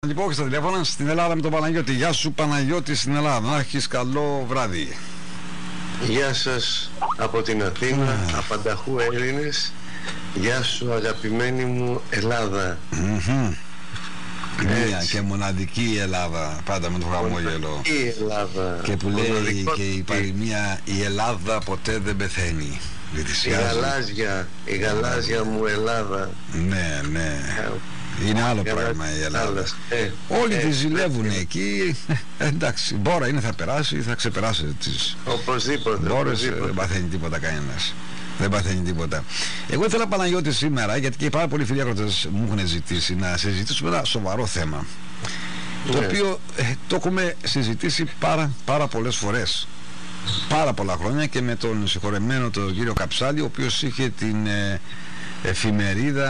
Λοιπόν, στα τηλέφωνα στην Ελλάδα με τον Παναγιώτη. Γεια σου Παναγιώτη στην Ελλάδα. Να έχεις καλό βράδυ. Γεια σας από την Αθήνα, απανταχού Έλληνες. Γεια σου αγαπημένη μου Ελλάδα. Μία και μοναδική Ελλάδα, πάντα με το χαμόγελο. Η Ελλάδα. Και που λέει και η παροιμία, η Ελλάδα ποτέ δεν πεθαίνει. Η γαλάζια μου Ελλάδα. Ναι, ναι. Είναι άλλο πράγμα η Ελλάδα. Όλοι τη ζηλεύουν εκεί. Εντάξει, μπόρα είναι, θα περάσει, θα ξεπεράσει τις μπόρες, δεν παθαίνει τίποτα κανένας. Δεν παθαίνει τίποτα. Εγώ ήθελα Παναγιώτη σήμερα, γιατί και πάρα πολλοί φίλοι ακροτές μου έχουν ζητήσει να συζητήσουμε ένα σοβαρό θέμα, το οποίο το έχουμε συζητήσει πάρα πολλές φορές, πάρα πολλά χρόνια, και με τον συγχωρεμένο τον κύριο Καψάλη, ο οποίος είχε την εφημερίδα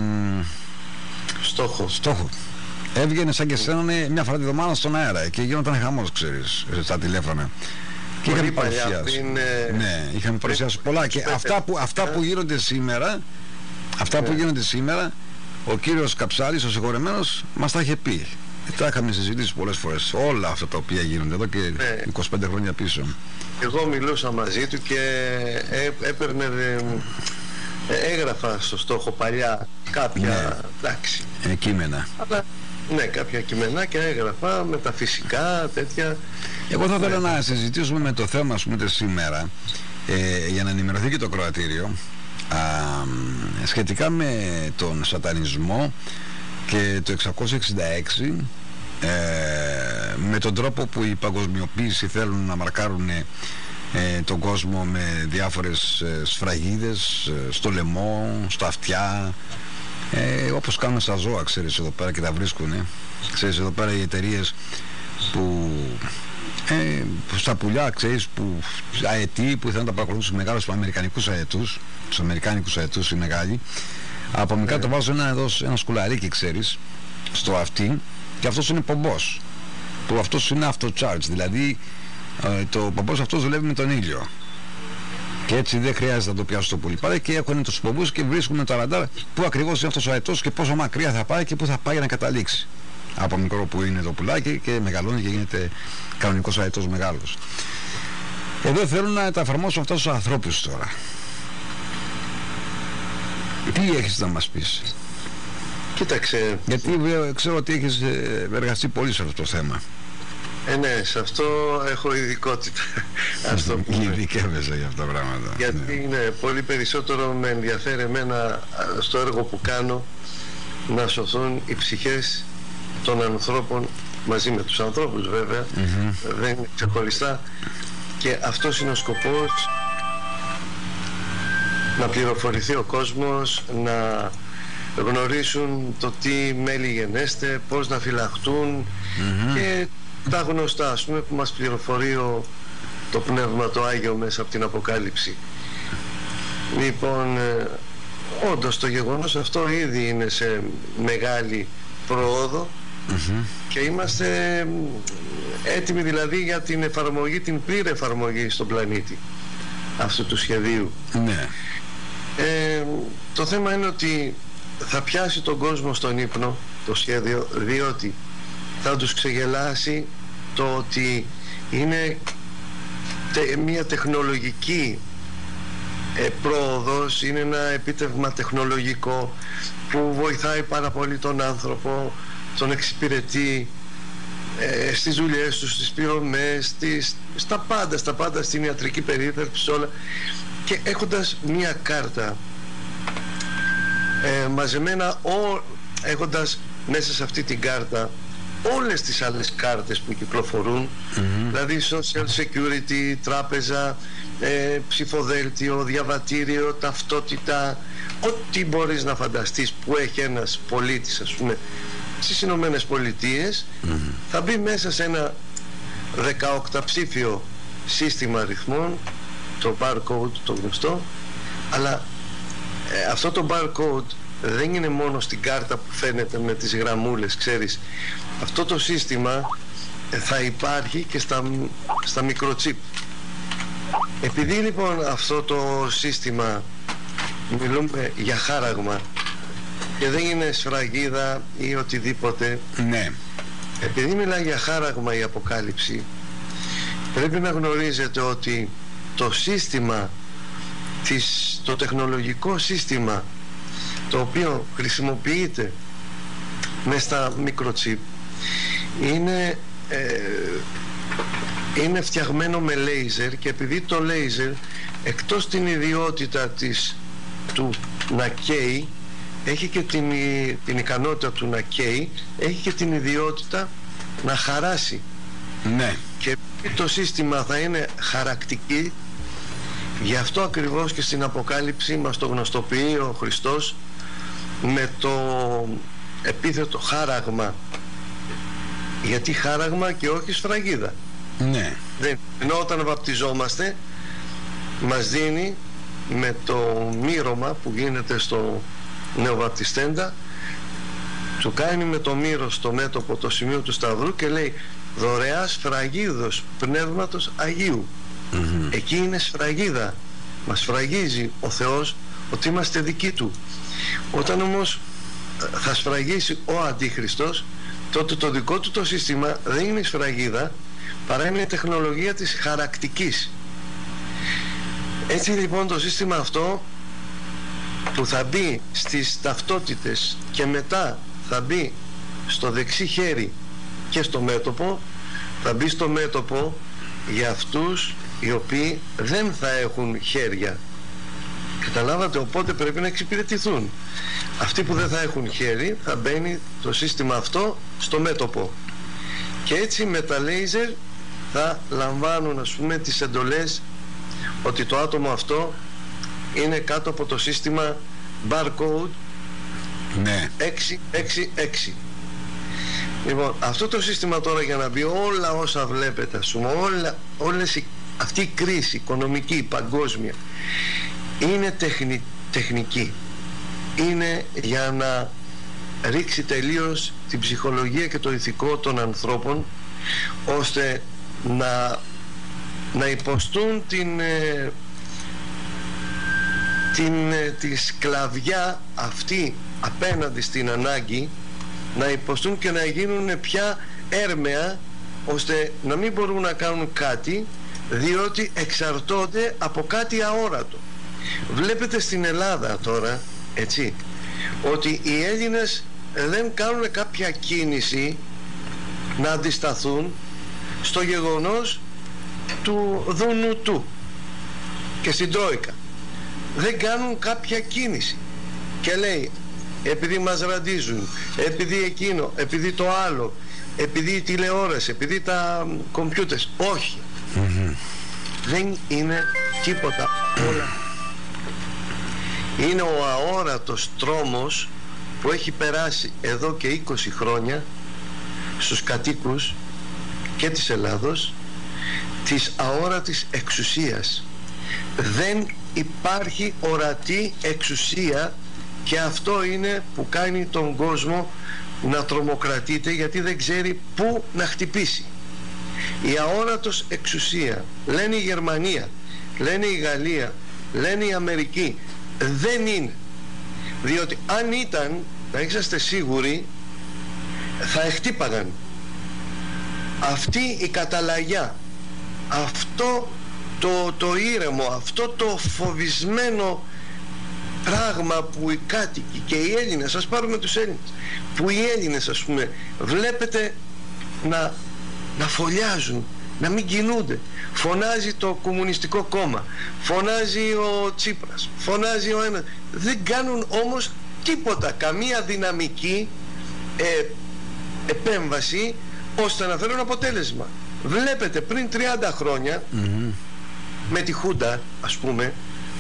Στόχο. Έβγαινε σαν και σένανε μια φορά τη εβδομάδα στον αέρα και γίνονταν χαμός, ξέρεις, στα τηλέφωνα. Και είχαμε παρουσιάσει. Ναι, είχαμε παρουσιάσει πολλά. Και αυτά που γίνονται σήμερα, που γίνονται σήμερα, ο κύριος Καψάλης, ο συγχωρεμένος, μας τα είχε πει. Τα είχαμε συζητήσει πολλές φορές. Όλα αυτά τα οποία γίνονται εδώ και 25 χρόνια πίσω. Εγώ μιλούσα μαζί του και έπαιρνε. Έγραφα στο Στόχο παλιά κάποια κείμενα. Αλλά, ναι, κάποια κείμενα και έγραφα με τα φυσικά τέτοια. Εγώ θα ήθελα να συζητήσουμε με το θέμα, ας πούμε, σήμερα, για να ενημερωθεί και το Κροατήριο, σχετικά με τον σατανισμό και το 666, με τον τρόπο που η παγκοσμιοποίηση θέλουν να μαρκάρουν τον κόσμο με διάφορες σφραγίδες στο λαιμό, στα αυτιά, όπως κάνουν στα ζώα, ξέρεις, εδώ πέρα, και τα βρίσκουν, ξέρεις, εδώ πέρα οι εταιρείες που στα πουλιά, ξέρεις, που αετοί που θέλουν να τα παρακολουθούν στους μεγάλους αμερικάνικους αετούς οι μεγάλοι, από μικρά το βάζουν ένα σκουλαρίκι, ξέρεις, στο αυτί, και αυτός είναι πομπός, που αυτός είναι auto-charge, δηλαδή το πομπός αυτός δουλεύει με τον ήλιο και έτσι δεν χρειάζεται να το πιάσω το πουλί. Και έχουν τους πομπούς και βρίσκουμε το ραντάρ που ακριβώς είναι αυτός ο αετός και πόσο μακριά θα πάει και πού θα πάει για να καταλήξει. Από μικρό που είναι το πουλάκι και μεγαλώνει και γίνεται κανονικός αετός μεγάλος. Εδώ θέλουν να τα εφαρμόσουν αυτά στους ανθρώπους τώρα. Τι έχεις να μας πεις? Κοίταξε. Γιατί ξέρω ότι έχεις εργαστεί πολύ σε αυτό το θέμα. Ναι, σε αυτό έχω ειδικότητα. Ας το πούμε. Ειδικεύεσαι για αυτά τα πράγματα. Γιατί είναι πολύ περισσότερο με ενδιαφέρει εμένα στο έργο που κάνω να σωθούν οι ψυχές των ανθρώπων μαζί με τους ανθρώπους, βέβαια. Δεν είναι ξεχωριστά. Και αυτός είναι ο σκοπός, να πληροφορηθεί ο κόσμος, να γνωρίσουν το τι μέλη γενέστε, πώς να φυλαχτούν και τα γνωστά, ας πούμε, που μας πληροφορεί το Πνεύμα το Άγιο μέσα από την Αποκάλυψη. Λοιπόν, όντως το γεγονός αυτό ήδη είναι σε μεγάλη πρόοδο και είμαστε έτοιμοι δηλαδή για την εφαρμογή, την πλήρη εφαρμογή στον πλανήτη αυτού του σχεδίου. Το θέμα είναι ότι θα πιάσει τον κόσμο στον ύπνο το σχέδιο, διότι θα τους ξεγελάσει το ότι είναι μια τεχνολογική πρόοδος, είναι ένα επίτευγμα τεχνολογικό που βοηθάει πάρα πολύ τον άνθρωπο, τον εξυπηρετεί στις δουλειές του, στις πληρωμές, στα πάντα, στην ιατρική περίθαλψη, όλα, και έχοντας μια κάρτα μαζεμένα, έχοντας μέσα σε αυτή την κάρτα όλες τις άλλες κάρτες που κυκλοφορούν, δηλαδή social security, τράπεζα, ψηφοδέλτιο, διαβατήριο, ταυτότητα, ό,τι μπορείς να φανταστείς που έχει ένας πολίτης, ας πούμε, στις Ηνωμένες Πολιτείες, θα μπει μέσα σε ένα 18 ψήφιο σύστημα αριθμών, το barcode το γνωστό, αλλά αυτό το barcode δεν είναι μόνο στην κάρτα που φαίνεται με τις γραμμούλες, ξέρεις. Αυτό το σύστημα θα υπάρχει και στα μικροτσίπ. Επειδή λοιπόν αυτό το σύστημα, μιλούμε για χάραγμα, και δεν είναι σφραγίδα ή οτιδήποτε. Ναι. Επειδή μιλάει για χάραγμα η Αποκάλυψη, πρέπει να γνωρίζετε ότι το σύστημα, το τεχνολογικό σύστημα το οποίο χρησιμοποιείται μες στα μικροτσίπ είναι φτιαγμένο με λέιζερ, και επειδή το λέιζερ, εκτός την ιδιότητα του να καίει, έχει και την ικανότητα του να καίει, έχει και την ιδιότητα να χαράσει. Ναι. Και το σύστημα θα είναι χαρακτική, γι' αυτό ακριβώς και στην Αποκάλυψη μας το γνωστοποιεί ο Χριστός με το επίθετο χάραγμα. Γιατί χάραγμα και όχι σφραγίδα. Ναι. Ενώ όταν βαπτιζόμαστε μας δίνει με το μύρωμα που γίνεται στο νεοβαπτιστέντα, του κάνει με το μύρο στο μέτωπο το σημείο του Σταυρού και λέει δωρεά σφραγίδος Πνεύματος Αγίου. Εκεί είναι σφραγίδα, μας σφραγίζει ο Θεός ότι είμαστε δικοί του. Όταν όμως θα σφραγίσει ο Αντίχριστος, τότε το δικό του το σύστημα δεν είναι σφραγίδα, παρά είναι η τεχνολογία της χαρακτικής. Έτσι λοιπόν το σύστημα αυτό που θα μπει στις ταυτότητες και μετά θα μπει στο δεξί χέρι και στο μέτωπο, θα μπει στο μέτωπο για αυτούς οι οποίοι δεν θα έχουν χέρια. Καταλάβατε, οπότε πρέπει να εξυπηρετηθούν. Αυτοί που δεν θα έχουν χέρι, θα μπαίνει το σύστημα αυτό στο μέτωπο, και έτσι με τα λέιζερ θα λαμβάνουν, ας πούμε, τις εντολές ότι το άτομο αυτό είναι κάτω από το σύστημα barcode 666. Λοιπόν, αυτό το σύστημα τώρα, για να μπει όλα όσα βλέπετε, ας πούμε, αυτή η κρίση οικονομική, παγκόσμια, είναι τεχνική. Είναι για να ρίξει τελείως την ψυχολογία και το ηθικό των ανθρώπων, ώστε να υποστούν τη σκλαβιά αυτή απέναντι στην ανάγκη, να υποστούν και να γίνουν πια έρμεα, ώστε να μην μπορούν να κάνουν κάτι, διότι εξαρτώνται από κάτι αόρατο. Βλέπετε στην Ελλάδα τώρα, έτσι, ότι οι Έλληνες δεν κάνουν κάποια κίνηση να αντισταθούν στο γεγονός του Δουνουτού και στην Τρόικα. Δεν κάνουν κάποια κίνηση και λέει επειδή μας ραντίζουν, επειδή εκείνο, επειδή το άλλο, επειδή η τηλεόραση, επειδή τα κομπιούτερς. Όχι. Δεν είναι τίποτα όλα. Είναι ο αόρατος τρόμος που έχει περάσει εδώ και 20 χρόνια στους κατοίκους και της Ελλάδος, της αόρατης εξουσίας. Δεν υπάρχει ορατή εξουσία, και αυτό είναι που κάνει τον κόσμο να τρομοκρατείται, γιατί δεν ξέρει πού να χτυπήσει. Η αόρατος εξουσία, λένε η Γερμανία, λένε η Γαλλία, λένε η Αμερική, δεν είναι. Διότι αν ήταν, να είσαστε σίγουροι, θα χτύπαγαν. Αυτή η καταλαγιά, αυτό το ήρεμο, αυτό το φοβισμένο πράγμα που οι κάτοικοι και οι Έλληνες, ας πάρουμε τους Έλληνες, που οι Έλληνες, ας πούμε, βλέπετε να φωλιάζουν, να μην κινούνται. Φωνάζει το Κομμουνιστικό Κόμμα, φωνάζει ο Τσίπρας, φωνάζει ο ένας, δεν κάνουν όμως τίποτα, καμία δυναμική επέμβαση ώστε να φέρουν αποτέλεσμα. Βλέπετε πριν 30 χρόνια με τη Χούντα, ας πούμε,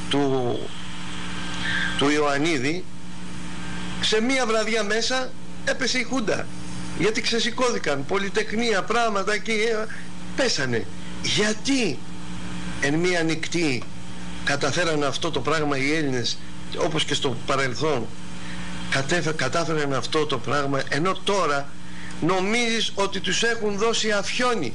του Ιωαννίδη, σε μία βραδιά μέσα έπεσε η Χούντα, γιατί ξεσηκώθηκαν πολυτεχνία, πράγματα εκεί, πέσανε. Γιατί εν μία νυχτή καταφέραν αυτό το πράγμα οι Έλληνες, όπως και στο παρελθόν κατάφεραν αυτό το πράγμα, ενώ τώρα νομίζεις ότι τους έχουν δώσει αφιόνι.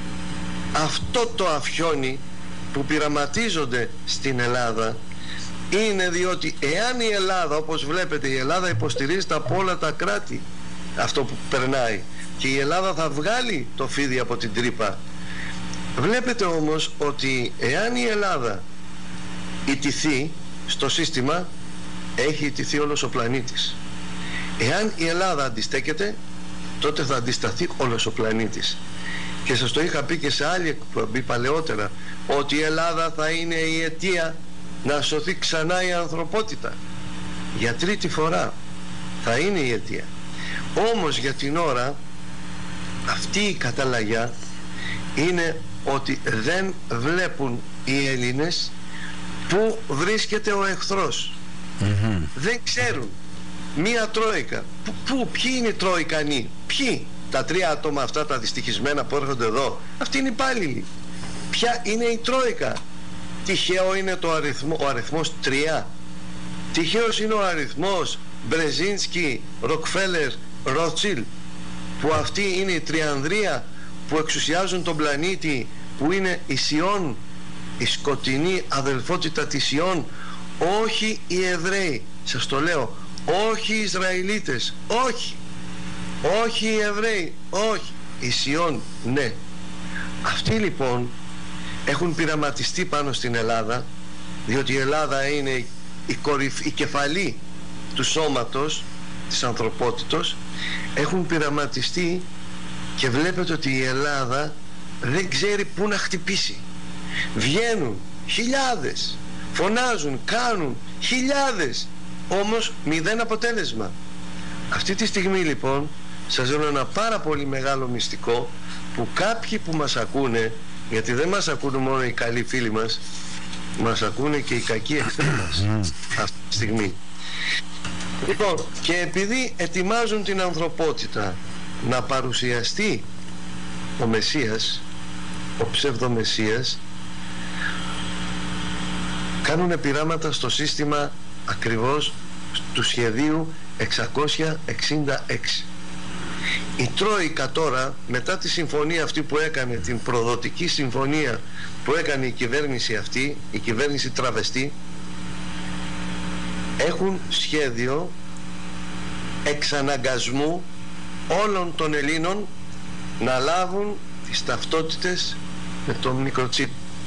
Αυτό το αφιόνι που πειραματίζονται στην Ελλάδα είναι διότι εάν η Ελλάδα, όπως βλέπετε, η Ελλάδα υποστηρίζεται από όλα τα κράτη αυτό που περνάει, και η Ελλάδα θα βγάλει το φίδι από την τρύπα. Βλέπετε όμως ότι εάν η Ελλάδα ιτηθεί στο σύστημα, έχει ιτηθεί όλος ο πλανήτης. Εάν η Ελλάδα αντιστέκεται, τότε θα αντισταθεί όλος ο πλανήτης. Και σας το είχα πει και σε άλλη εκπομπή παλαιότερα, ότι η Ελλάδα θα είναι η αιτία να σωθεί ξανά η ανθρωπότητα. Για τρίτη φορά θα είναι η αιτία. Όμως για την ώρα αυτή η καταλαγιά είναι ότι δεν βλέπουν οι Έλληνες που βρίσκεται ο εχθρός. Δεν ξέρουν. Μία τρόικα. Ποιοι είναι οι τροικανοί? Ποιοι? Τα 3 άτομα αυτά τα δυστυχισμένα που έρχονται εδώ, αυτοί είναι υπάλληλοι. Ποια είναι η τρόικα? Τυχαίο είναι ο αριθμός 3? Τυχαίος είναι ο αριθμός Μπρεζίνσκι, Ροκφέλερ, Ροτσίλ, που αυτοί είναι η τριανδρία που εξουσιάζουν τον πλανήτη, που είναι η Σιών, η σκοτεινή αδελφότητα της Σιών? Όχι οι Εβραίοι, σας το λέω, όχι οι Ισραηλίτες, όχι οι Εβραίοι, όχι η Σιών, ναι. Αυτοί λοιπόν έχουν πειραματιστεί πάνω στην Ελλάδα, διότι η Ελλάδα είναι η κεφαλή του σώματος της ανθρωπότητος. Έχουν πειραματιστεί και βλέπετε ότι η Ελλάδα δεν ξέρει πού να χτυπήσει. Βγαίνουν χιλιάδες, φωνάζουν, κάνουν χιλιάδες, όμως μηδέν αποτέλεσμα. Αυτή τη στιγμή λοιπόν σας δίνω ένα πάρα πολύ μεγάλο μυστικό, που κάποιοι που μας ακούνε, γιατί δεν μας ακούνε μόνο οι καλοί φίλοι μας, μας ακούνε και οι κακοί εχθροί μας αυτή τη στιγμή. Λοιπόν, και επειδή ετοιμάζουν την ανθρωπότητα να παρουσιαστεί ο Μεσσίας, ο ψευδομεσσίας, κάνουν πειράματα στο σύστημα ακριβώς του σχεδίου 666. Η Τρόικα τώρα, μετά τη συμφωνία αυτή που έκανε, την προδοτική συμφωνία που έκανε η κυβέρνηση αυτή, η κυβέρνηση τραβεστή, έχουν σχέδιο εξαναγκασμού όλων των Ελλήνων να λάβουν τις ταυτότητες με τον μικροτσίπ.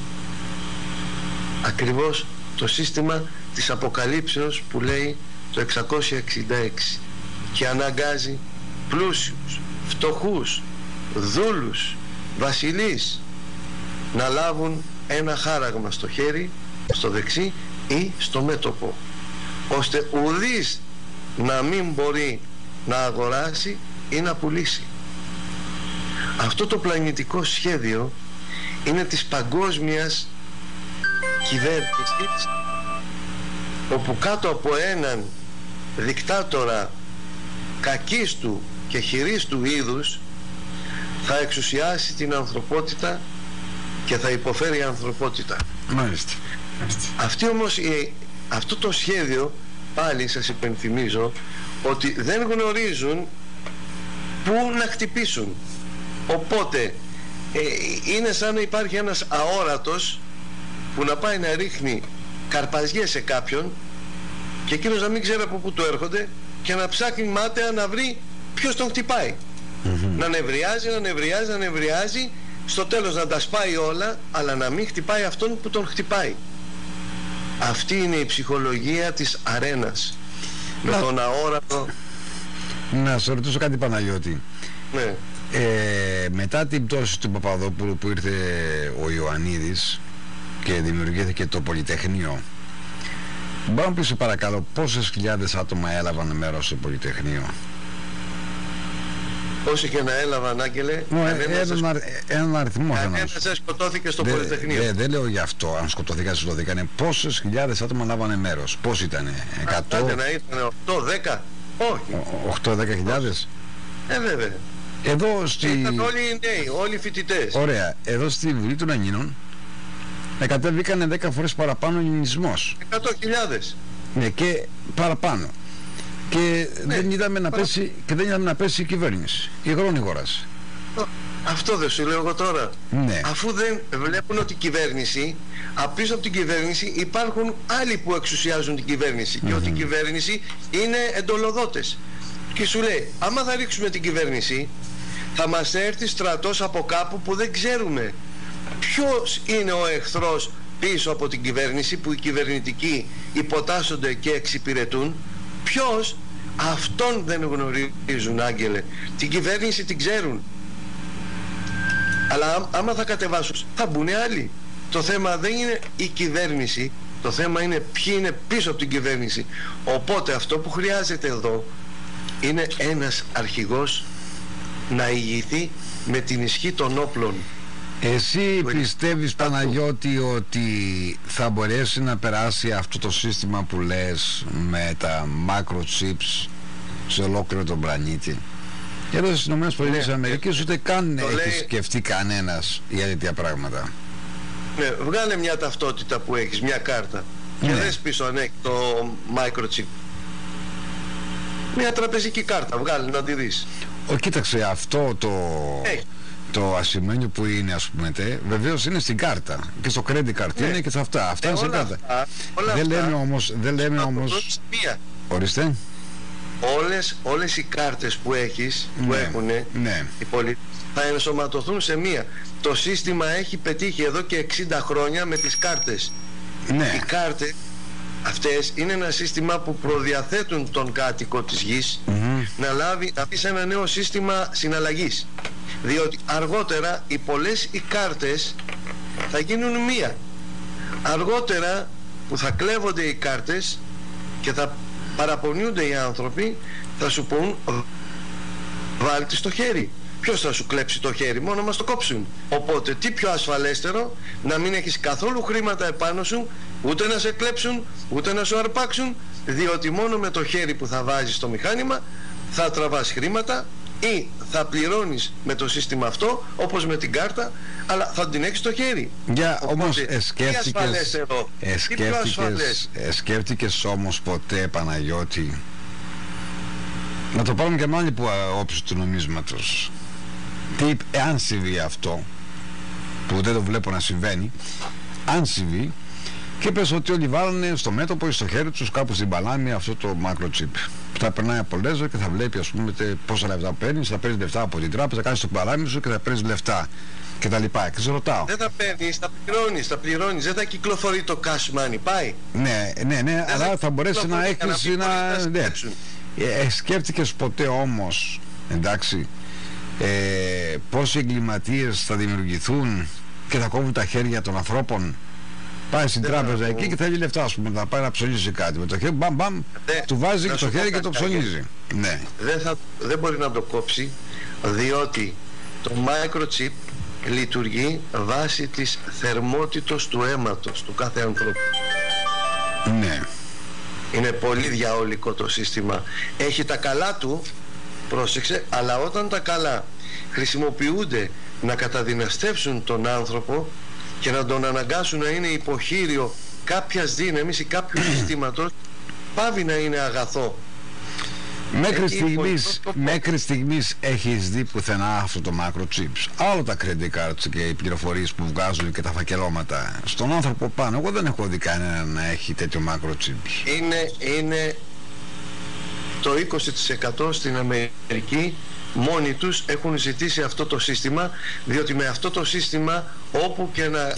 Ακριβώς το σύστημα της αποκαλύψεως που λέει το 666, και αναγκάζει πλούσιους, φτωχούς, δούλους, βασιλείς να λάβουν ένα χάραγμα στο χέρι, στο δεξί ή στο μέτωπο, ώστε ουδής να μην μπορεί να αγοράσει ή να πουλήσει. Αυτό το πλανητικό σχέδιο είναι της παγκόσμιας κυβέρνησης, όπου κάτω από έναν δικτάτορα κακίστου και χειρίστου είδους θα εξουσιάσει την ανθρωπότητα και θα υποφέρει η ανθρωπότητα. Μάλιστα. Αυτή όμως, αυτό το σχέδιο, πάλι σας υπενθυμίζω ότι δεν γνωρίζουν πού να χτυπήσουν. Οπότε είναι σαν να υπάρχει ένας αόρατος που να πάει να ρίχνει καρπαζιές σε κάποιον και εκείνος να μην ξέρει από πού του έρχονται και να ψάχνει μάταια να βρει ποιος τον χτυπάει. Να νευριάζει, στο τέλος να τα σπάει όλα, αλλά να μην χτυπάει αυτόν που τον χτυπάει. Αυτή είναι η ψυχολογία της αρένας, με τον αόρατο. Να σε ρωτήσω κάτι, Παναγιώτη. Ναι. Μετά την πτώση του Παπαδόπουλου που ήρθε ο Ιωαννίδης και δημιουργήθηκε το Πολυτεχνείο, μπορώ να πεις, παρακαλώ, πόσες χιλιάδες άτομα έλαβαν μέρος στο Πολυτεχνείο? Όσοι και να έλαβαν, Άγγελε, έναν αριθμό. Κανένας δεν σκοτώθηκε στο Πολυτεχνείο. Δεν λέω γι' αυτό, αν σκοτωθήκανε. Πόσες χιλιάδες άτομα λάβανε μέρος? Πώς ήτανε? 100? Άντε να ήταν 8-10? Όχι. 8-10 χιλιάδες? Βέβαια. Εδώ ήταν όλοι οι νέοι, όλοι οι φοιτητές. Ωραία. Εδώ στη Βουλή των Αγίνων κατέβηκανε 10 φορές παραπάνω ελληνισμός. 100.000. Ναι, και παραπάνω. Και δεν είδαμε να πέσει η κυβέρνηση. Η γρόνη γόραση. Αυτό δεν σου λέω εγώ τώρα. Ναι. Αφού δεν βλέπουν ότι η κυβέρνηση, απίσω από την κυβέρνηση υπάρχουν άλλοι που εξουσιάζουν την κυβέρνηση και ότι η κυβέρνηση είναι εντολοδότες. Και σου λέει, άμα θα ρίξουμε την κυβέρνηση, θα μας έρθει στρατός από κάπου που δεν ξέρουμε ποιος είναι ο εχθρός πίσω από την κυβέρνηση, που οι κυβερνητικοί υποτάσσονται και εξυπηρετούν. Ποιος? Αυτόν δεν γνωρίζουν, Άγγελε. Την κυβέρνηση την ξέρουν, αλλά άμα θα κατεβάσουν θα μπουν άλλοι. Το θέμα δεν είναι η κυβέρνηση, το θέμα είναι ποιοι είναι πίσω από την κυβέρνηση. Οπότε αυτό που χρειάζεται εδώ είναι ένας αρχηγός να ηγηθεί με την ισχύ των όπλων. Εσύ πιστεύεις, Παναγιώτη, ότι θα μπορέσει να περάσει αυτό το σύστημα που λες με τα microchips σε ολόκληρο τον πλανήτη? Εδώ στις ΗΠΑ ούτε καν έχει σκεφτεί κανένας για τέτοια πράγματα. Ναι, βγάλε μια ταυτότητα που έχεις, μια κάρτα, και δες πίσω αν έχει το microchip. Μια τραπεζική κάρτα, βγάλε να τη δεις. Κοίταξε, αυτό το ασημένιο που είναι, ας πούμε, βεβαίως είναι στην κάρτα και στο credit card είναι και σε αυτά. Αυτά είναι στην κάρτα. Δεν λέμε όμως. Ορίστε. Όλες οι κάρτες που έχεις, που έχουν οι πολίτες, θα ενσωματωθούν σε μία. Το σύστημα έχει πετύχει εδώ και 60 χρόνια με τις κάρτες. Οι κάρτες αυτές είναι ένα σύστημα που προδιαθέτουν τον κάτοικο της γης να μπει σε ένα νέο σύστημα συναλλαγής. Διότι αργότερα οι κάρτες θα γίνουν μία. Αργότερα που θα κλέβονται οι κάρτες και θα παραπονιούνται οι άνθρωποι, θα σου πούν, βάλτε στο χέρι. Ποιος θα σου κλέψει το χέρι? Μόνο μας το κόψουν. Οπότε τι πιο ασφαλέστερο να μην έχεις καθόλου χρήματα επάνω σου, ούτε να σε κλέψουν, ούτε να σου αρπάξουν, διότι μόνο με το χέρι που θα βάζεις στο μηχάνημα θα τραβάς χρήματα, ή θα πληρώνεις με το σύστημα αυτό όπως με την κάρτα, αλλά θα την έχεις στο χέρι. Όμως σκέφτηκες όμως ποτέ, Παναγιώτη, να το πάρουμε και με άλλη όψη του νομίσματος, εάν συμβεί αυτό, που δεν το βλέπω να συμβαίνει, αν συμβεί και πες ότι όλοι βάλανε στο μέτωπο ή στο χέρι τους κάπου στην παλάμη αυτό το microchip, θα περνάει από λέζερ και θα βλέπει, ας πούμε, πόσα λεφτά παίρνεις, θα παίρνεις λεφτά από την τράπεζα, κάνεις το παλάμι σου και θα παίρνεις λεφτά και τα λοιπά. Και σε ρωτάω, δεν θα παίρνεις, θα πληρώνεις, δεν θα κυκλοφορεί το cash money, πάει. Ναι, αλλά θα μπορέσει να έχεις σκέφτηκες ποτέ όμως, εντάξει, πόσοι εγκληματίες θα δημιουργηθούν και θα κόβουν τα χέρια των ανθρώπων? Πάει στην τράπεζα εκεί και θέλει λεφτά, ας πούμε, να πάει να ψωνίσει κάτι. Με το χέρι, μπαμ, του βάζει και το χέρι και το ψωνίζει. Ναι. Δεν μπορεί να το κόψει, διότι το microchip λειτουργεί βάσει της θερμότητος του αίματος του κάθε ανθρώπου. Ναι. Είναι πολύ διαολικό το σύστημα. Έχει τα καλά του, πρόσεξε, αλλά όταν τα καλά χρησιμοποιούνται να καταδυναστεύσουν τον άνθρωπο και να τον αναγκάσουν να είναι υποχείριο κάποιας δύναμης ή κάποιου συστήματος, πάβει να είναι αγαθό. Μέχρι στιγμής έχεις δει πουθενά αυτό το microchips? Άλλο τα credit cards και οι πληροφορίες που βγάζουν και τα φακελώματα στον άνθρωπο πάνω. Εγώ δεν έχω δει κανένα να έχει τέτοιο microchips. Είναι το 20% στην Αμερική. Μόνοι τους έχουν ζητήσει αυτό το σύστημα, διότι με αυτό το σύστημα όπου και να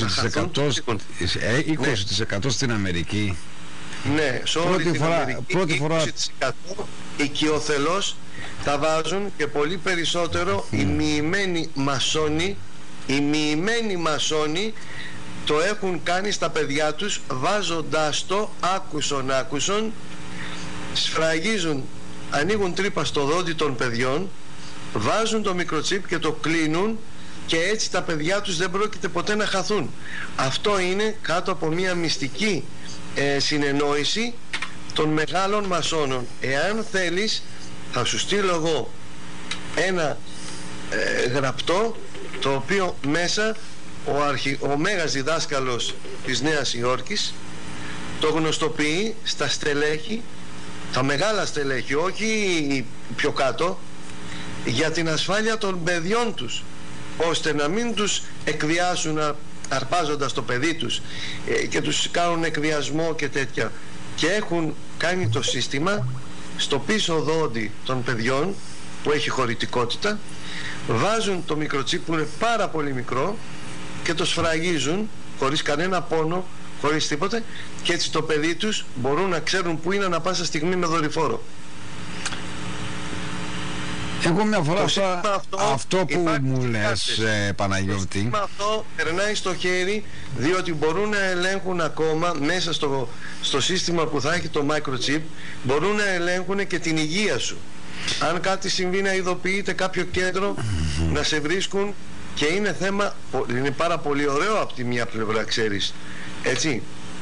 20% στην Αμερική. Ναι, σε όλη την Αμερική πρώτη φορά 20% οικειοθελώς τα βάζουν, και πολύ περισσότερο οι μοιημένοι μασόνοι το έχουν κάνει στα παιδιά τους, βάζοντάς το άκουσον, σφραγίζουν, ανοίγουν τρύπα στο δόντι των παιδιών, βάζουν το μικροτσίπ και το κλείνουν, και έτσι τα παιδιά τους δεν πρόκειται ποτέ να χαθούν. Αυτό είναι κάτω από μια μυστική συνεννόηση των μεγάλων μασόνων. Εάν θέλεις θα σου στείλω εγώ ένα γραπτό, το οποίο μέσα ο μέγας διδάσκαλος της Νέας Υόρκης το γνωστοποιεί στα στελέχη, τα μεγάλα στελέχη, όχι πιο κάτω, για την ασφάλεια των παιδιών τους, ώστε να μην τους εκβιάσουν αρπάζοντας το παιδί τους και τους κάνουν εκβιασμό και τέτοια. Και έχουν κάνει το σύστημα στο πίσω δόντι των παιδιών που έχει χωρητικότητα, βάζουν το μικροτσίπ που είναι πάρα πολύ μικρό και το σφραγίζουν χωρίς κανένα πόνο, χωρίς τίποτα, και έτσι το παιδί τους μπορούν να ξέρουν που είναι ανα πάσα στιγμή με δορυφόρο. Εγώ μια φορά αυτό που μου λες, Παναγιώτη, αυτό περνάει στο χέρι, διότι μπορούν να ελέγχουν ακόμα μέσα στο σύστημα που θα έχει το microchip, μπορούν να ελέγχουν και την υγεία σου. Αν κάτι συμβεί, να ειδοποιείται κάποιο κέντρο, να σε βρίσκουν, και είναι θέμα, είναι πάρα πολύ ωραίο από τη μία πλευρά, ξέρεις, έτσι.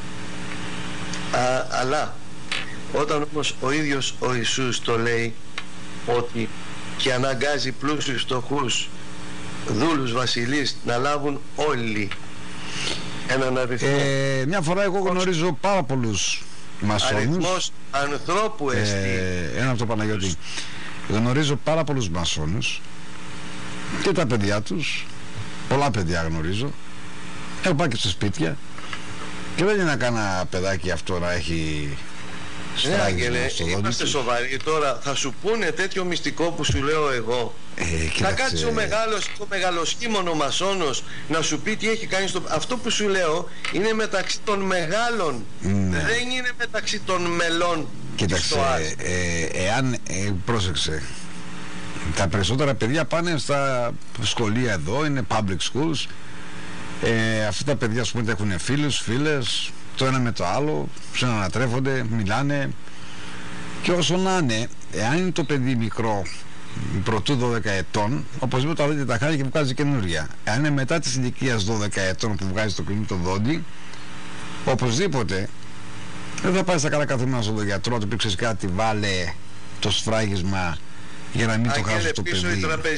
Αλλά όταν όμως ο ίδιος ο Ιησούς το λέει ότι και αναγκάζει πλούσιους, φτωχούς, δούλους, βασιλείς να λάβουν όλοι έναν αριθμό. Μια φορά εγώ γνωρίζω πάρα πολλούς μασόνους. Αριθμός ανθρώπου εστί. Ένα από το Παναγιώτη. Γνωρίζω πάρα πολλούς μασόνους και τα παιδιά τους. Πολλά παιδιά γνωρίζω. Έχω πάει και στα σπίτια και δεν είναι να κάνα παιδάκι αυτό να έχει... Ναι, Άγγελε, είμαστε σοβαροί τώρα. Θα σου πούνε τέτοιο μυστικό που σου λέω εγώ. Θα κάτσει ο μεγαλοσχήμονο μασόνος να σου πει τι έχει κάνει αυτό που σου λέω είναι μεταξύ των μεγάλων. Δεν είναι μεταξύ των μελών. Κοίταξε, εάν πρόσεξε, τα περισσότερα παιδιά πάνε στα σχολεία εδώ, είναι public schools. Αυτά τα παιδιά, ας πούμε, έχουν φίλους, φίλες, το ένα με το άλλο, συνανατρέφονται, μιλάνε, και όσο να είναι, εάν είναι το παιδί μικρό, πρωτού 12 ετών, οπωσδήποτε θα δείτε τα χάρη και βγάζει καινούρια. Εάν είναι μετά της ηλικίας 12 ετών που βγάζει το κλείνει το δόντι, οπωσδήποτε δεν θα πάει στα καλά καθημερινά στον γιατρό, του πει ξέρεις κάτι, βάλε το σφράγισμα για να μην το χάσει το παιδί.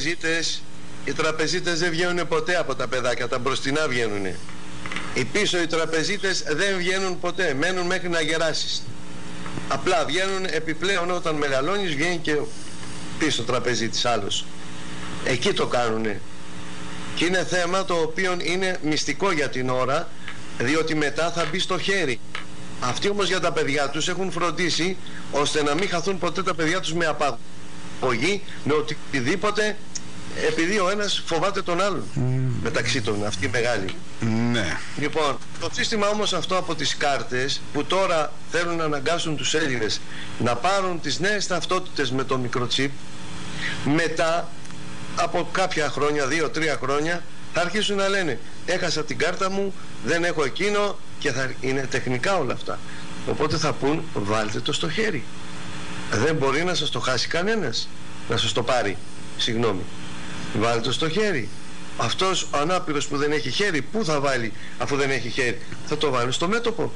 Οι τραπεζίτες δεν βγαίνουν ποτέ από τα παιδάκια, τα μπροστινά βγαίνουν. Οι πίσω οι τραπεζίτες δεν βγαίνουν ποτέ, μένουν μέχρι να γεράσεις. Απλά βγαίνουν επιπλέον, όταν μεγαλώνεις βγαίνει και πίσω τραπεζίτης άλλος. Εκεί το κάνουνε. Και είναι θέμα το οποίο είναι μυστικό για την ώρα, διότι μετά θα μπει στο χέρι. Αυτοί όμως για τα παιδιά τους έχουν φροντίσει ώστε να μην χαθούν ποτέ τα παιδιά τους με απαγωγή, με οτιδήποτε, επειδή ο ένας φοβάται τον άλλον μεταξύ των, αυτοί μεγάλοι. Ναι. Λοιπόν, το σύστημα όμως αυτό από τις κάρτες, που τώρα θέλουν να αναγκάσουν τους Έλληνες να πάρουν τις νέες ταυτότητες με το μικροτσίπ, μετά από κάποια χρόνια, 2-3 χρόνια, θα αρχίσουν να λένε έχασα την κάρτα μου, δεν έχω εκείνο, και θα είναι τεχνικά όλα αυτά. Οπότε θα πούν βάλτε το στο χέρι. Δεν μπορεί να σας το χάσει κανένας, να σας το πάρει, συγγνώμη. Βάλτε το στο χέρι. Αυτός ο ανάπηρος που δεν έχει χέρι, πού θα βάλει αφού δεν έχει χέρι? Θα το βάλει στο μέτωπο.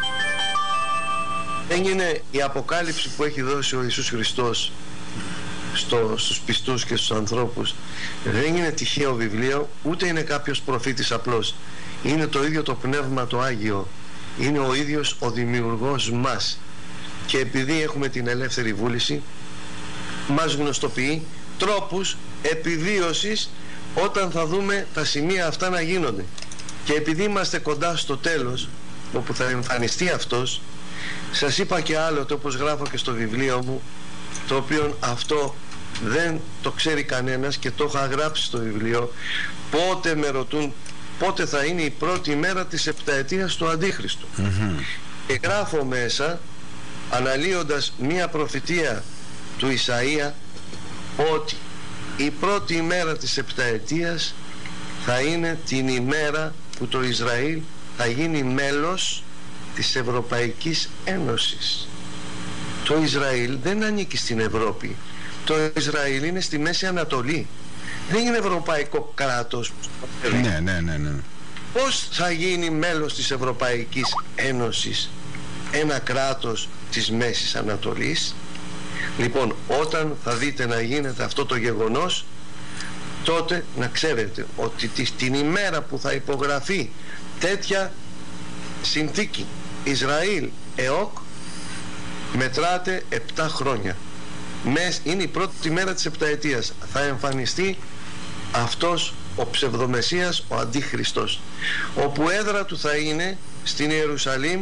Δεν είναι η αποκάλυψη που έχει δώσει ο Ιησούς Χριστός στους πιστούς και στους ανθρώπους, δεν είναι τυχαίο βιβλίο, ούτε είναι κάποιος προφήτης απλός. Είναι το ίδιο το Πνεύμα το Άγιο. Είναι ο ίδιος ο δημιουργός μας. Και επειδή έχουμε την ελεύθερη βούληση, μας γνωστοποιεί τρόπους επιβίωσης όταν θα δούμε τα σημεία αυτά να γίνονται. Και επειδή είμαστε κοντά στο τέλος, όπου θα εμφανιστεί αυτός, σας είπα και άλλοτε, όπως γράφω και στο βιβλίο μου, το οποίο αυτό δεν το ξέρει κανένας και το είχα γράψει στο βιβλίο, πότε με ρωτούν πότε θα είναι η πρώτη μέρα της επταετίας του Αντίχριστου. Και γράφω μέσα, αναλύοντας μία προφητεία του Ισαΐα, ότι η πρώτη ημέρα της επταετίας θα είναι την ημέρα που το Ισραήλ θα γίνει μέλος της Ευρωπαϊκής Ένωσης. Το Ισραήλ δεν ανήκει στην Ευρώπη. Το Ισραήλ είναι στη Μέση Ανατολή. Δεν είναι ευρωπαϊκό κράτος. Ναι. Πώς θα γίνει μέλος της Ευρωπαϊκής Ένωσης ένα κράτος της Μέσης Ανατολής? Λοιπόν, όταν θα δείτε να γίνεται αυτό το γεγονός, τότε να ξέρετε ότι την ημέρα που θα υπογραφεί τέτοια συνθήκη Ισραήλ ΕΟΚ, μετράτε 7 χρόνια. είναι η πρώτη μέρα της επταετίας, θα εμφανιστεί αυτός ο ψευδομεσσίας, ο Αντίχριστος, όπου έδρα του θα είναι στην Ιερουσαλήμ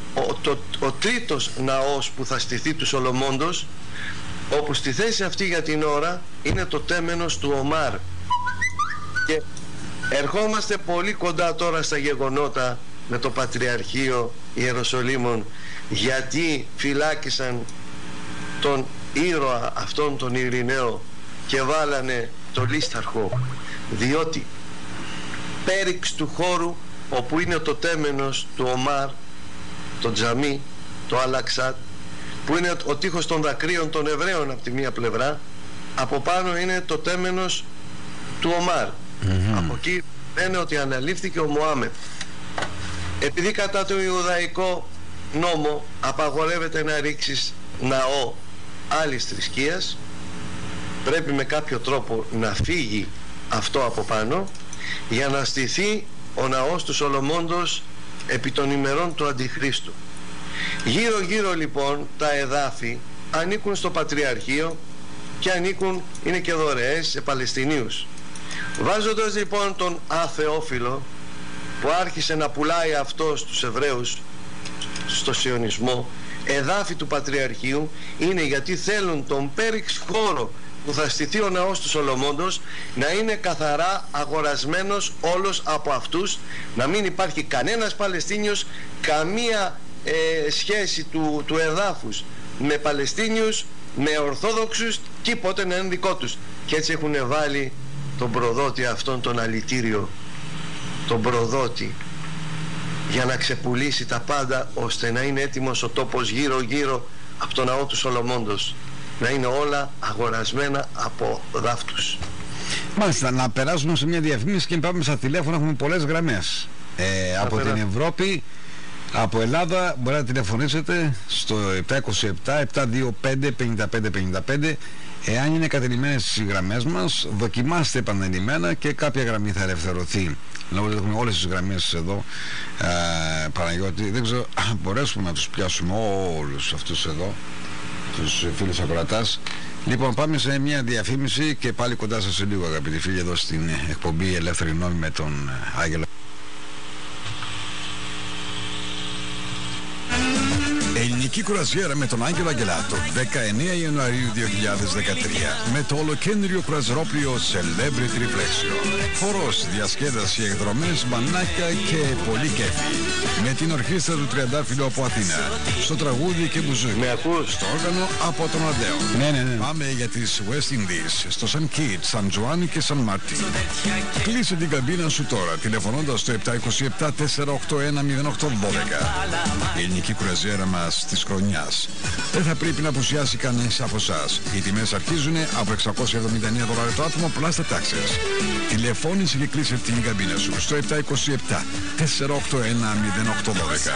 ο τρίτος ναός που θα στηθεί του Σολομώντος, όπου στη θέση αυτή για την ώρα είναι το τέμενος του Ομάρ. Και ερχόμαστε πολύ κοντά τώρα στα γεγονότα με το Πατριαρχείο Ιεροσολύμων, γιατί φυλάκισαν τον ήρωα αυτόν τον Ειρηναίο και βάλανε το λίσταρχο, διότι πέριξ του χώρου όπου είναι το τέμενος του Ομάρ, το τζαμί, το Αλαξάτ, που είναι ο τείχος των δακρύων των Εβραίων από τη μία πλευρά, από πάνω είναι το τέμενος του Ομάρ. Από εκεί λένε ότι αναλήφθηκε ο Μωάμεθ. Επειδή κατά το Ιουδαϊκό νόμο απαγορεύεται να ρίξεις ναό άλλης θρησκείας, πρέπει με κάποιο τρόπο να φύγει αυτό από πάνω για να στηθεί ο ναός του Σολομώντος επί των ημερών του Αντιχρίστου. Γύρω γύρω λοιπόν τα εδάφη ανήκουν στο Πατριαρχείο και είναι και δωρεές σε Παλαιστινίους. Βάζοντας λοιπόν τον Αθεόφιλο που άρχισε να πουλάει αυτό στους Εβραίους στο σιωνισμό εδάφη του Πατριαρχείου, είναι γιατί θέλουν τον πέριξ χώρο που θα στηθεί ο ναός του Σολομώντος να είναι καθαρά αγορασμένος όλος από αυτούς, να μην υπάρχει κανένας Παλαιστίνιος, καμία σχέση του εδάφους με Παλαιστίνιους, με Ορθόδοξους, τίποτε να είναι δικό τους. Και έτσι έχουν βάλει τον προδότη αυτόν τον αλητήριο, τον προδότη, για να ξεπουλήσει τα πάντα, ώστε να είναι έτοιμος ο τόπος γύρω γύρω από το ναό του Σολομώντος, να είναι όλα αγορασμένα από δάφτους. Μάλιστα, να περάσουμε σε μια διαφήμιση και πάμε στα τηλέφωνα. Έχουμε πολλές γραμμές από την Ευρώπη, από Ελλάδα. Μπορεί να τηλεφωνήσετε στο 727-725-5555. Εάν είναι κατελημμένες οι γραμμές μας, δοκιμάστε επανειλημμένα και κάποια γραμμή θα ελευθερωθεί. Λόγω έχουμε όλες τις γραμμές εδώ, Παναγιώτη, δεν ξέρω αν μπορέσουμε να τους πιάσουμε όλους αυτούς εδώ, τους φίλους ακροατάς. Λοιπόν, πάμε σε μια διαφήμιση και πάλι κοντά σας σε λίγο, αγαπητοί φίλοι, εδώ στην εκπομπή Ελεύθερη Νόμη με τον Άγγελο. Ελληνική κουραζιέρα με τον Άγγελο Αγγελάτο, 19 Ιανουαρίου 2013, με το ολοκέντριο κουραζερόπλιο Celebrity Reflection. Χορός, διασκέδαση, εκδρομές, μπανάκια και πολύ κέφι. Με την ορχήστρα του Τριαντάφυλλου από Αθήνα. Στο τραγούδι και μπουζούκι. Με ακούς? Στο όργανο από τον Αντέο. Ναι. Πάμε για τις West Indies, στο Σαν Κίτ, Σαν Τζουάνι και Σαν Μάρτιν. Κλείσε την καμπίνα σου τώρα, τηλεφωνώντας στο 727-481-0812. Η ελληνική κουραζιέρα μας της χρονιάς. Δεν θα πρέπει να απουσιάσει κανείς από εσάς. Οι τιμές αρχίζουν από $679 το άτομο, plus τα taxes. Τηλεφώνησε και κλείσε την καμπίνα σου στο 727-481-0812.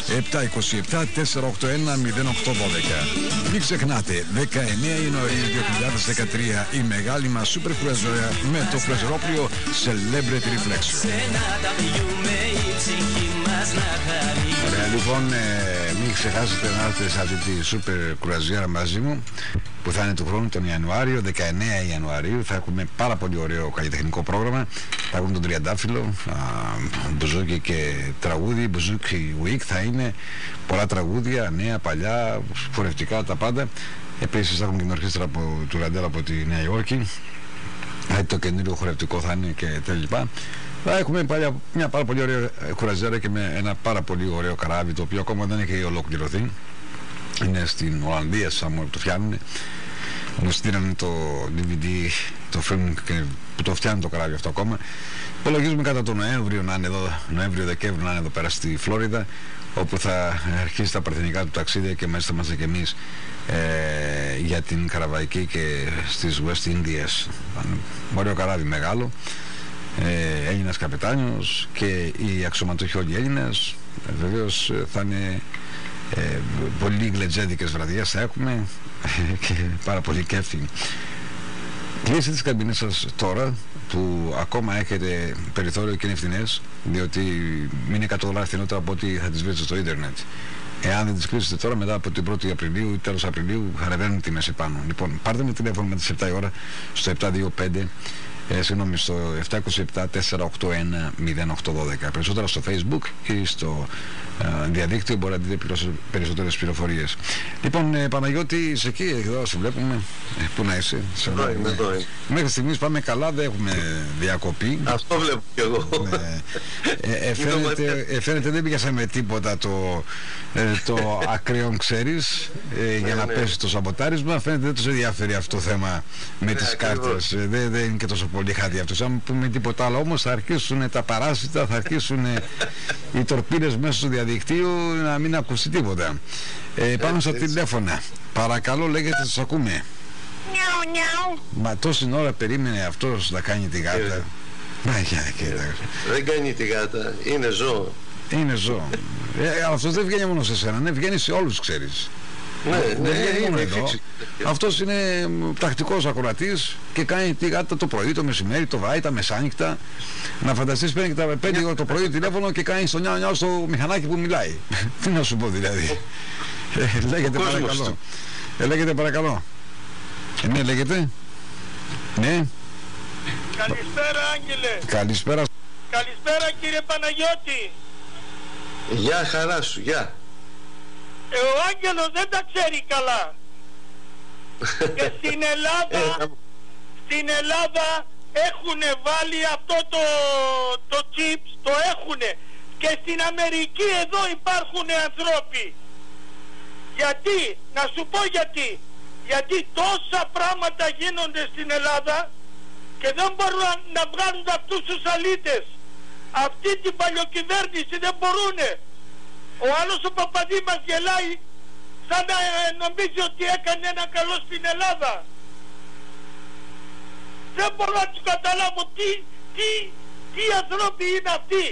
727-481-0812. Μην ξεχνάτε, 19 Ιανουαρίου 2013 η μεγάλη μας σούπερ κουραζιέρα με το κουραζιερόπλιο Celebrity Reflection. Ωραία, λοιπόν, μην ξεχάσετε να έρθετε σε αυτή τη σούπερ κουραζιέρα μαζί μου, που θα είναι του χρόνου τον Ιανουάριο, 19 Ιανουαρίου. Θα έχουμε πάρα πολύ ωραίο καλλιτεχνικό πρόγραμμα. Θα έχουμε τον Τριαντάφυλλο, μπουζούκι και τραγούδι, μπουζούκι week θα είναι, πολλά τραγούδια, νέα, παλιά, χορευτικά, τα πάντα. Επίσης θα έχουμε και την ορχήστρα του Ραντέλ από τη Νέα Υόρκη. Το καινούριο χορευτικό θα είναι και τέλεια. Θα έχουμε μια πάρα πολύ ωραία κουραζιέρα και με ένα πάρα πολύ ωραίο καράβι, το οποίο ακόμα δεν έχει ολοκληρωθεί. Είναι στην Ολλανδία, σαν το φτιάχνουν. Μου στείλανε το DVD, το film που το φτιάχνει το καράβι αυτό ακόμα. Υπολογίζουμε κατά τον Νοέμβριο να είναι εδώ, Νοέμβριο-Δεκέμβριο να είναι εδώ πέρα στη Φλόριδα, όπου θα αρχίσει τα παρθενικά του ταξίδια και μέσα είμαστε και εμείς για την Καραβαϊκή και στις West Indies. Ωραίο καράβι, μεγάλο, Έλληνας καπετάνιος και οι αξιωματούχοι όλοι Έλληνες. Βεβαίως θα είναι πολύ γλετζέδικες βραδιές θα έχουμε και πάρα πολύ κέφι. Κλείστε τις καμπίνες σας τώρα, που ακόμα έχετε περιθώριο και είναι φθηνές, διότι είναι $100 φθηνότερα από ό,τι θα τις βρείτε στο ίντερνετ. Εάν δεν τις κλείσετε τώρα, μετά από την 1η Απριλίου ή τέλος Απριλίου, χαρεβαίνουν τιμές επάνω. Λοιπόν, πάρτε με τηλέφωνο με τις 7 η ώρα στο 725. Συγγνώμη, στο 727-481-0812. Περισσότερα στο Facebook ή στο διαδίκτυο μπορεί να δείτε περισσότερες πληροφορίες. Λοιπόν, Παναγιώτη, είσαι εκεί, εδώ σε βλέπουμε. Πού να είσαι? Εδώ είμαι. Μέχρι στιγμής πάμε καλά, δεν έχουμε διακοπή. Αυτό βλέπω κι εγώ. Φαίνεται δεν πιάσαμε τίποτα το ακραίον, ξέρεις, για να πέσει το σαμποτάρισμα. Φαίνεται δεν τους ενδιαφέρει αυτό το θέμα με τις κάρτες. Δεν είναι και τόσο πολύ χάδι αυτός. Αν πούμε τίποτα άλλο όμως, θα αρχίσουν τα παράσιτα, θα αρχίσουν οι τορπίλες μέσα στο διαδικτύο, να μην ακούσει τίποτα. Πάνω στα τηλέφωνα. Παρακαλώ, λέγεται, σας ακούμε. Νιάου, νιάου. Μα τόση ώρα περίμενε αυτός να κάνει τη γάτα. Δεν κάνει τη γάτα, είναι ζώο. Είναι ζώο. Αυτός δεν βγαίνει μόνο σε σένα, βγαίνει σε όλους, ξέρεις. Ναι, είναι εδώ. Αυτός είναι τακτικός ακροατής και κάνει τη γάτα το πρωί, το μεσημέρι, το βράδυ, τα μεσάνυχτα. Να φανταστείς, παίρνει και τα 5 ώρα το πρωί τηλέφωνο και κάνει στο νιάου νιάου στο μηχανάκι που μιλάει. Τι να σου πω δηλαδή. Λέγεται παρακαλώ. Λέγεται παρακαλώ. Ναι, λέγεται. Ναι. Καλησπέρα, Άγγελε. Καλησπέρα. Καλησπέρα, κύριε Παναγιώτη. Γεια, χαρά σου, γεια. Ο Άγγελος δεν τα ξέρει καλά. Και στην Ελλάδα έχουν βάλει αυτό το chips, το έχουνε. Και στην Αμερική εδώ υπάρχουν ανθρώποι. Γιατί, να σου πω γιατί. Γιατί τόσα πράγματα γίνονται στην Ελλάδα και δεν μπορούν να βγάλουν αυτούς τους αλήτες. Αυτή την παλιοκυβέρνηση δεν μπορούνε. Ο άλλος ο Παπαδήμας γελάει σαν να νομίζει ότι έκανε ένα καλό στην Ελλάδα. Δεν μπορώ να τους καταλάβω τι ανθρώποι είναι αυτοί.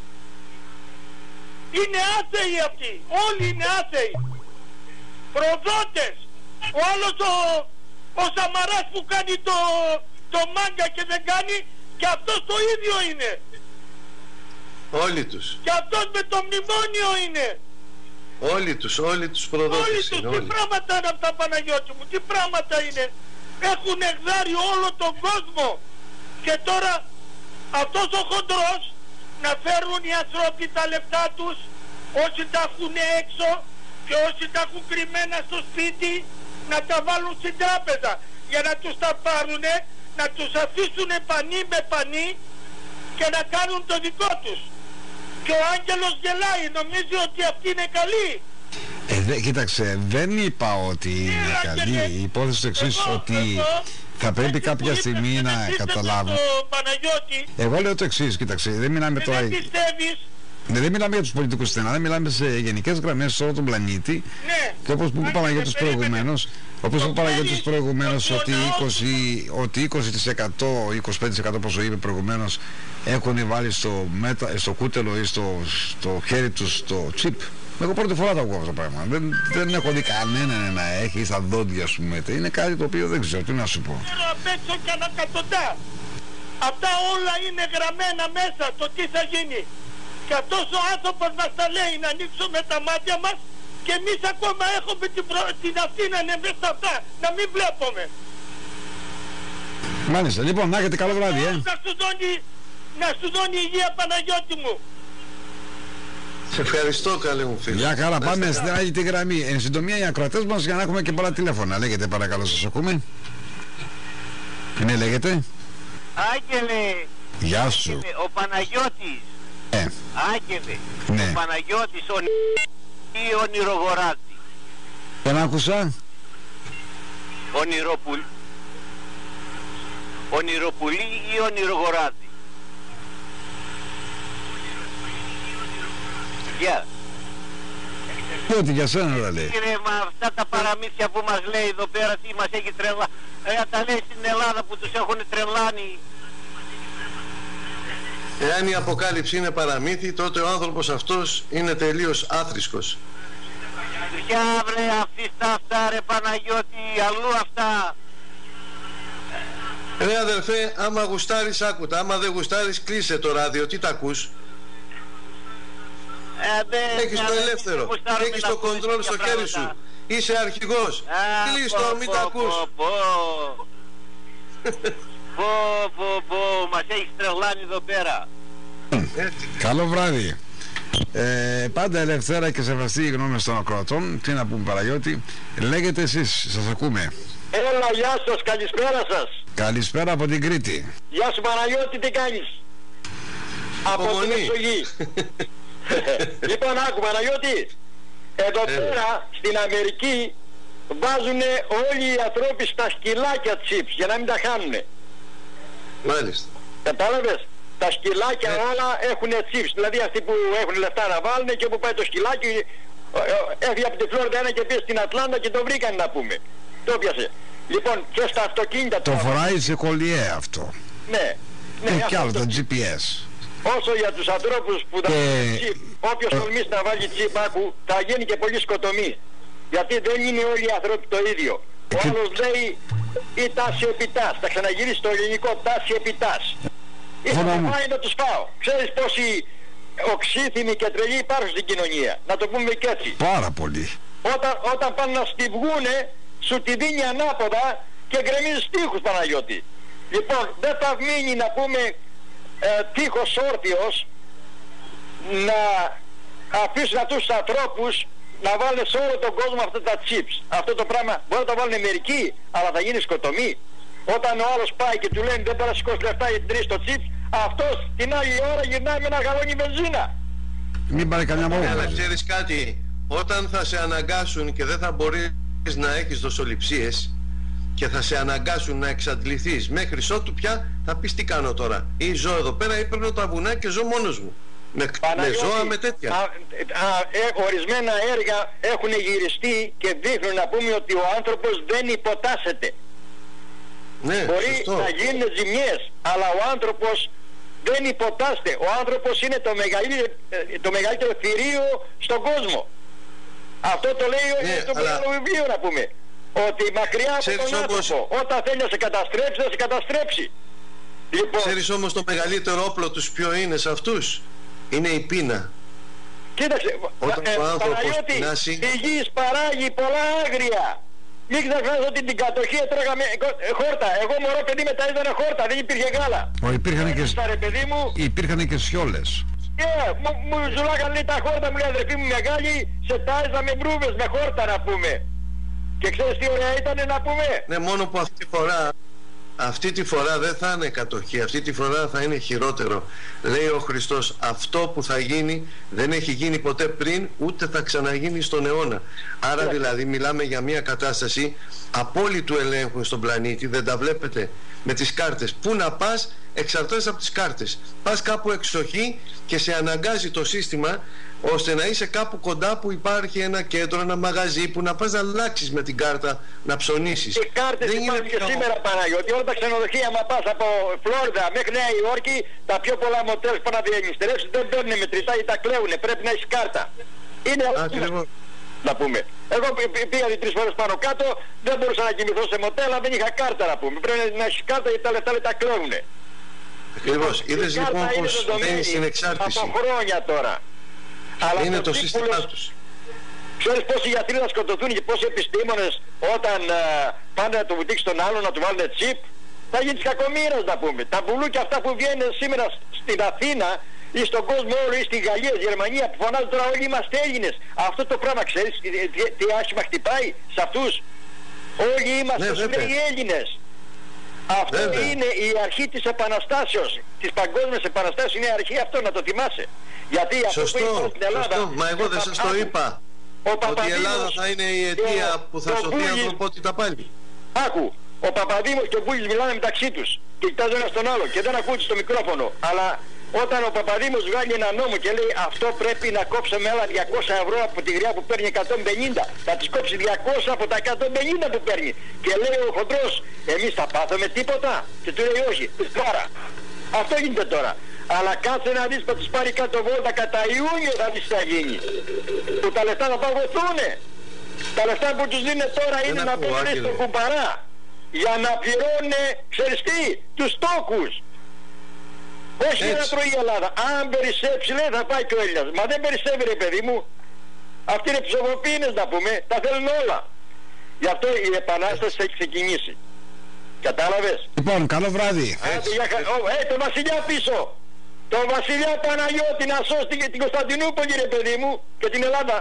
Είναι άθεοι αυτοί. Όλοι είναι άθεοι. Προδότες. Ο άλλος ο Σαμαράς που κάνει το μάγκα και δεν κάνει, και αυτός το ίδιο είναι. Όλοι τους. Και αυτός με το μνημόνιο είναι. Όλοι τους προδότες. Όλοι τους. Τι πράγματα είναι αυτά, Παναγιώτη μου, τι πράγματα είναι. Έχουν εκδάρει όλο τον κόσμο. Και τώρα αυτός ο χοντρός να φέρουν οι άνθρωποι τα λεφτά τους, όσοι τα έχουν έξω και όσοι τα έχουν κρυμμένα στο σπίτι, να τα βάλουν στην τράπεζα για να τους τα πάρουνε, να τους αφήσουν πανί με πανί και να κάνουν το δικό τους. Και ο Άγγελος γελάει, νομίζει ότι αυτή είναι καλή. Κοίταξε, δεν είπα ότι είναι καλή. Η υπόθεση το εξής, ότι θα πρέπει κάποια στιγμή να καταλάβουν. Εγώ λέω το εξής, κοίταξε, δεν μιλάμε τώρα. Δεν μιλάμε για τους πολιτικούς στην Ελλάδα, μιλάμε σε γενικές γραμμές σε όλο τον πλανήτη. Ναι. Και όπως που είπα Παναγιώτης προηγουμένως, ότι 20% ή 25% πόσο είπε προηγουμένως έχουν βάλει στο κούτελο ή στο χέρι τους το τσιπ. Εγώ πρώτη φορά το ακούω αυτό το πράγμα. Δεν έχω δει κανέναν να έχει στα δόντια, ας πούμε. Είναι κάτι το οποίο δεν ξέρω τι να σου πω. Απ' έξω και ανακατοντά. Αυτά όλα είναι γραμμένα μέσα, το τι θα γίνει. Και αυτός ο άνθρωπος μας τα λέει να ανοίξουμε τα μάτια μας και εμείς ακόμα έχουμε την αυτή να είναι μέσα αυτά, να μην βλέπουμε. Μάλιστα, λοιπόν, να έχετε καλό βράδυ, Να σου δώνει υγεία, Παναγιώτη μου. Σε ευχαριστώ, καλέ μου φίλε. Γεια χαρά, πάμε στην άλλη τη γραμμή. Εν συντομία οι ακροατές μας για να έχουμε και πολλά τηλέφωνα. Λέγεται παρακαλώ, σας ακούμε. Ναι, λέγεται. Άγγελε. Γεια σου. Ο Παναγιώτης. Άγγελε. Ναι. Ο Παναγιώτης ή ονειρογοράτη. Δεν άκουσα. Ονειροπουλή ή ονειρογοράτη. Γεια. Και ότι για σένα τα λέει. Κύριε, μα αυτά τα παραμύθια που μας λέει εδώ πέρα, τι μας έχει τρελά. Τα λέει στην Ελλάδα που τους έχουν τρελάνει. Εάν η αποκάλυψη είναι παραμύθι, τότε ο άνθρωπος αυτός είναι τελείως άθρησκος. Ποια βρε αυτά ρε Παναγιώτη, αλλού αυτά. Ρε αδερφέ, άμα γουστάρεις άκουτα, άμα δεν γουστάρεις κλείσε το ράδιο, τι τα ακούς. Έχεις το ελεύθερο, έχεις το κοντρόλ στο χέρι σου. Είσαι αρχηγός. Κλείστο, μην τα ακούς. Μας έχεις τρελάνει εδώ πέρα. Καλό βράδυ. Πάντα ελευθέρα και σεβαστή η γνώμη των ακροατών. Τι να πούμε, Παναγιώτη? Λέγετε εσείς, σας ακούμε. Έλα, γεια σας, καλησπέρα σας. Καλησπέρα από την Κρήτη. Γεια σου Παναγιώτη, τι κάνεις? Από την Εξογή. Λοιπόν, άκου Παναγιώτη, εδώ πέρα στην Αμερική βάζουν όλοι οι ανθρώποι στα σκυλάκια chips για να μην τα χάνουνε. Μάλιστα. Κατάλαβες? Τα σκυλάκια όλα έχουν chips, δηλαδή αυτοί που έχουν λεφτά να βάλουν, και όπου πάει το σκυλάκι έφυγε από τη Φλόριντα ένα και πήγε στην Ατλάντα και το βρήκαν, να πούμε. Το πιάσε. Λοιπόν, και στα αυτοκίνητα το φοράει σε κολλιέ αυτό. Ναι. Και άλλο το GPS. Όσο για τους ανθρώπους που θα βάλουν chip, όποιος τολμήσει να βάλει chip, άκου, θα γίνει και πολύ σκοτωμή. Γιατί δεν είναι όλοι οι άνθρωποι το ίδιο. Ο άλλος λέει η τάση επιτάς. Θα ξαναγυρίσει το ελληνικό, τάση επιτάς. Ήθελα να πάει να τους πάω. Ξέρεις πόσοι οξύθυμοι και τρελοί υπάρχουν στην κοινωνία? Να το πούμε και έτσι. Πάρα πολύ. Όταν πάνε να στη βγούνε, σου τη δίνει ανάποδα και γκρεμίζεις τείχους, Παναγιώτη. Λοιπόν, δεν θα μείνει, να πούμε, τείχος όρθιος να αφήσουν αυτούς τους ανθρώπους να βάλουν σε όλο τον κόσμο αυτά τα chips. Αυτό το πράγμα μπορεί να το βάλουν μερικοί, αλλά θα γίνει σκοτωμή. Όταν ο άλλος πάει και του λένε δεν πρέπει να σηκώσει λεφτά για την τρίση το chips, αυτός την άλλη ώρα γυρνάει με ένα γαλόνι βενζίνα. Μην πάρει καμιά μόβα. Αλλά ξέρεις κάτι, όταν θα σε αναγκάσουν και δεν θα μπορείς να έχεις δοσοληψίες και θα σε αναγκάσουν να εξαντληθείς μέχρι ότου πια θα πεις τι κάνω τώρα? Ή ζω εδώ πέρα ή παίρνω τα βουνά και ζω μόνος μου. Με ζώα, με τέτοια. Ορισμένα έργα έχουν γυριστεί και δείχνουν, να πούμε, ότι ο άνθρωπος δεν υποτάσσεται. Ναι, μπορεί σωστό. να γίνουν ζημιές, αλλά ο άνθρωπος δεν υποτάσσεται. Ο άνθρωπος είναι το μεγαλύτερο θηρίο στον κόσμο. Αυτό το λέει το μεγάλο βιβλίο, να πούμε. Ότι μακριά από τον άνθρωπο, όταν θέλει να σε καταστρέψει, θα σε καταστρέψει. Λοιπόν, ξέρεις όμως το μεγαλύτερο όπλο τους ποιο είναι σε αυτούς? Είναι η πείνα. Κοίταξε, Παναγιώτη, η γης παράγει πολλά άγρια. Μην ξεχνάς ότι την κατοχή έτρωγαμε χόρτα. Εγώ μωρό παιδί μεταείδανα χόρτα, δεν υπήρχε γάλα. Υπήρχαν και σιόλες. Μου ζουλάγαν, λέει, τα χόρτα, μου λέει αδερφή μου μεγάλη, σε τάιζα με μπρούβες, με χόρτα, να πούμε. Και ξέρεις τι ωραία ήταν, να πούμε? Ναι, μόνο που αυτή τη φορά δεν θα είναι κατοχή, αυτή τη φορά θα είναι χειρότερο. Λέει ο Χριστός, αυτό που θα γίνει δεν έχει γίνει ποτέ πριν, ούτε θα ξαναγίνει στον αιώνα. Άρα δηλαδή μιλάμε για μια κατάσταση απόλυτου ελέγχου στον πλανήτη. Δεν τα βλέπετε με τις κάρτες? Πού να πας εξαρτάται από τις κάρτες. Πας κάπου εξοχή και σε αναγκάζει το σύστημα ώστε να είσαι κάπου κοντά που υπάρχει ένα κέντρο, ένα μαγαζί που να πας να αλλάξεις με την κάρτα, να ψωνίσεις. Οι κάρτες υπάρχουν και σήμερα, Παναγιώτη. Όλα τα ξενοδοχεία, άμα πας από Φλόριντα μέχρι Νέα Υόρκη, τα πιο πολλά μοτέλ που να διανυστερεύσουν δεν παίρνουν μετρητά ή τα κλαίουνε. Πρέπει να έχεις κάρτα. Είναι ακριβώς. Να πούμε. Εγώ πήγα 3 φορές πάνω κάτω, δεν μπορούσα να κοιμηθώ σε μοτέλ, αλλά δεν είχα κάρτα, να πούμε. Πρέπει να έχεις κάρτα γιατί τα λεφτά τα κλαίουνε. Ακριβώς. Είδες λοιπόν πως μπαίνει στην εξάρτηση. Από χρόνια τώρα. Αλλά είναι το σύστημά τους. Ξέρεις πόσοι γιατροί να σκοτωθούν και πόσοι επιστήμονες όταν πάνε να το βουτήξει τον άλλον, να του βάλουν τσιπ? Θα γίνει της κακομοίρας, να πούμε. Τα μπουλούκια αυτά που βγαίνουν σήμερα στην Αθήνα ή στον κόσμο όλο ή στη Γαλλία, στη Γερμανία, που φωνάζουν τώρα όλοι είμαστε Έλληνες. Αυτό το πράγμα ξέρεις τι άσχημα χτυπάει σε αυτούς? Όλοι είμαστε οι Έλληνες. Αυτό είναι η αρχή της επαναστάσεως, της παγκόσμιας επαναστάσεως. Είναι η αρχή αυτό, να το θυμάσαι. Γιατί σωστό, αυτό που είπα στην Ελλάδα, σωστό. Μα εγώ δεν σας το είπα ότι η Ελλάδα θα είναι η αιτία που θα σωθεί η ανθρωπότητα πάλι. Άκου, ο Παπαδήμος και ο Μπούλης μιλάνε μεταξύ τους και κοιτάζουν ένας τον άλλο και δεν ακούγεται στο μικρόφωνο. Αλλά όταν ο Παπαδήμος βγάλει ένα νόμο και λέει αυτό πρέπει να κόψουμε άλλα 200 ευρώ από τη γριά που παίρνει 150, θα τις κόψει 200 από τα 150 που παίρνει. Και λέει ο χοντρός, εμείς θα πάθουμε τίποτα? Και του λέει όχι, πάρα. Αυτό γίνεται τώρα. Αλλά κάτσε να δεις που τους πάρει κάτω βόλτα κατά Ιούνιο, θα δεις τι θα γίνει. Που τα λεφτά θα παγωθούνε. Τα λεφτά που τους δίνουν τώρα είναι να πάνε στον κουμπαρά για να πληρώνουν, ξέρεις τι, τους τόκους. Όχι να τρώει η Ελλάδα. Αν περισσέψει, λέει, θα πάει και ο Έλληνας. Μα δεν περισσεύει, ρε παιδί μου. Αυτοί είναι ψευδοποιήνες, να πούμε. Τα θέλουν όλα. Γι' αυτό η επανάσταση έχει ξεκινήσει. Κατάλαβες? Λοιπόν, καλό βράδυ. Το Βασιλιά πίσω. Το Βασιλιά Παναγιώτη να σώσει την Κωνσταντινούπολη, ρε παιδί μου, και την Ελλάδα.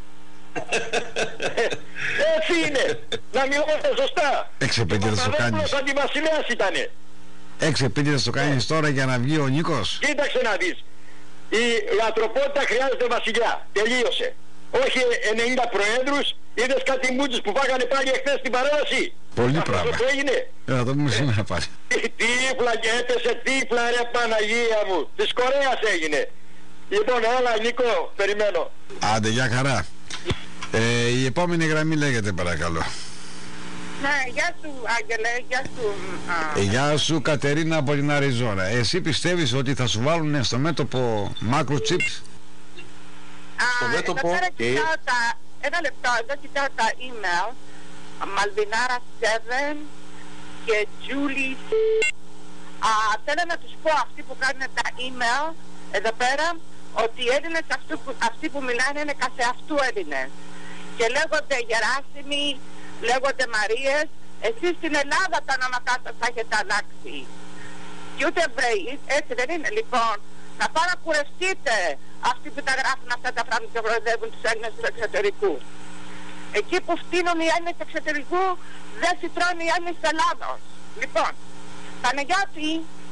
Έτσι είναι. Να μιλάτε σωστά. Εξεπίτηδες το κάνεις. Ο αντιβασιλέας ήτανε. Εξεπίτηδες το κάνεις τώρα για να βγει ο Νίκος. Κοίταξε να δεις. Η ανθρωπότητα χρειάζεται βασιλιά. Τελείωσε. Όχι 90 προέδρους. Είδες κάτι μούτσους που φάγανε πάλι εχθές στην παρέλαση? Πολύ πράγμα. Αυτό έγινε. Θα το πούμε σήμερα πάλι. Τύφλα και έπεσε τύφλα, ρε Παναγία μου. Της Κορέας έγινε. Λοιπόν, έλα Νίκο, περιμένω. Άντε, για χαρά. Η επόμενη γραμμή λέγεται, παρακαλώ. Ναι, γεια σου Άγγελε, γεια σου. Γεια σου Κατερίνα από την Αριζόνα. Εσύ πιστεύεις ότι θα σου βάλουν στο μέτωπο microchips? Εδώ πέρα κοιτάω ένα λεπτό, εδώ κοιτάω τα email. Μαλβινάρα 7 και Julie. Θέλω να τους πω αυτοί που κάνουν τα email εδώ πέρα ότι οι Έλληνες αυτοί που μιλάνε είναι καθεαυτού Έλληνες και λέγονται Γεράσιμοι, λέγονται Μαρίες. Εσείς στην Ελλάδα τα ονόματά σας θα έχετε αλλάξει και ούτε Εβραίοι, έτσι δεν είναι? Λοιπόν, να πάω να κουρευτείτε αυτοί που τα γράφουν αυτά τα πράγματα και προεδεύουν τους Έλληνες του εξωτερικού. Εκεί που φτύνουν οι Έλληνες του εξωτερικού δεν φυτρώνουν οι Έλληνες της Ελλάδος. Λοιπόν, Παναγιώτη,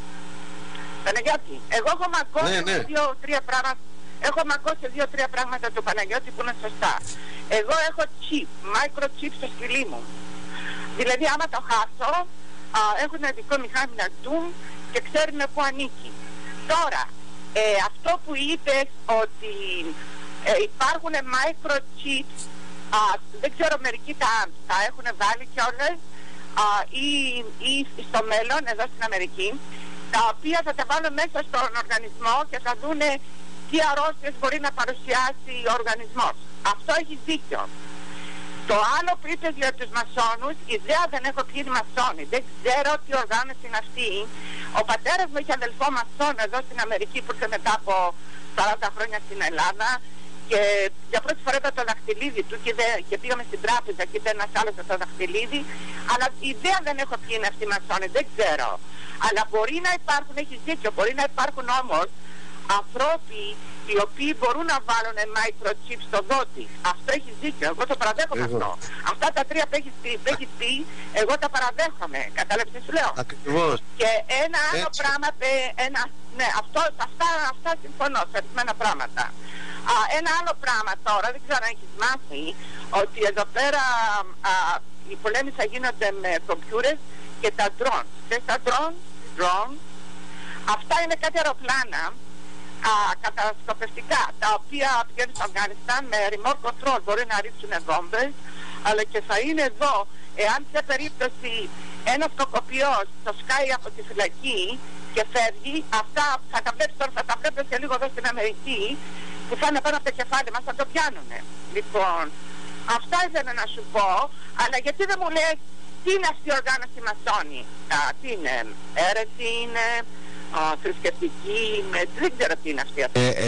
εγώ έχω μακώσει δύο-τρία πράγματα. Έχω μακώσει 2-3 πράγματα του Παναγιώτη που είναι σωστά. Εγώ έχω chip, microchip στο σκυλί μου. Δηλαδή άμα το χάσω, έχω ένα δικό μηχάνημα Doom και ξέρουν πού ανήκει. Τώρα, αυτό που είπες ότι υπάρχουν microchips, δεν ξέρω, μερικοί τα έχουν βάλει κιόλας ή στο μέλλον εδώ στην Αμερική, τα οποία θα τα βάλουν μέσα στον οργανισμό και θα δούνε τι αρρώστιες μπορεί να παρουσιάσει ο οργανισμός. Αυτό έχει δίκιο. Το άλλο που είπες για τους μασόνους, ιδέα δεν έχω ποιοι είναι μασόνοι. Δεν ξέρω τι οργάνωση είναι αυτή. Ο πατέρας μου είχε αδελφό μασόν εδώ στην Αμερική που ήρθε μετά από 40 χρόνια στην Ελλάδα και για πρώτη φορά είδα το δαχτυλίδι του και πήγαμε στην τράπεζα και ήταν ένας άλλος το δαχτυλίδι. Αλλά ιδέα δεν έχω ποιοι είναι αυτοί οι μασόνοι, δεν ξέρω. Αλλά μπορεί να υπάρχουν, έχεις δίκιο, μπορεί να υπάρχουν όμως ανθρώποι οι οποίοι μπορούν να βάλουν microchip στο δότη. Αυτό έχεις δίκιο, εγώ το παραδέχομαι αυτό. Αυτά τα τρία που έχεις πει, εγώ τα παραδέχομαι. Κατάλαβες τι σου λέω? Ακριβώς. Και ένα άλλο πράγμα, ναι, αυτά συμφωνώ σε ορισμένα πράγματα. Ένα άλλο πράγμα τώρα, δεν ξέρω αν έχεις μάθει, ότι εδώ πέρα οι πολέμοι θα γίνονται με κομπιούτερες και τα drones. Και τα drones, αυτά είναι κάτι αεροπλάνα κατασκοπευτικά, τα οποία πηγαίνουν στο Αφγανιστάν με remote control, μπορεί να ρίξουν βόμβες, αλλά και θα είναι εδώ, εάν σε περίπτωση ένας κακοποιός το σκάει από τη φυλακή και φεύγει, αυτά θα τα βλέπεις τώρα, θα τα βλέπεις και λίγο εδώ στην Αμερική, που θα είναι πάνω από το κεφάλι μας, θα το πιάνουνε. Λοιπόν, αυτά ήθελα να σου πω, αλλά γιατί δεν μου λες τι είναι αυτή η οργάνωση μασόνη? Τι είναι, αίρεση είναι, θρησκευτική, δεν ξέρω τι είναι αυτή.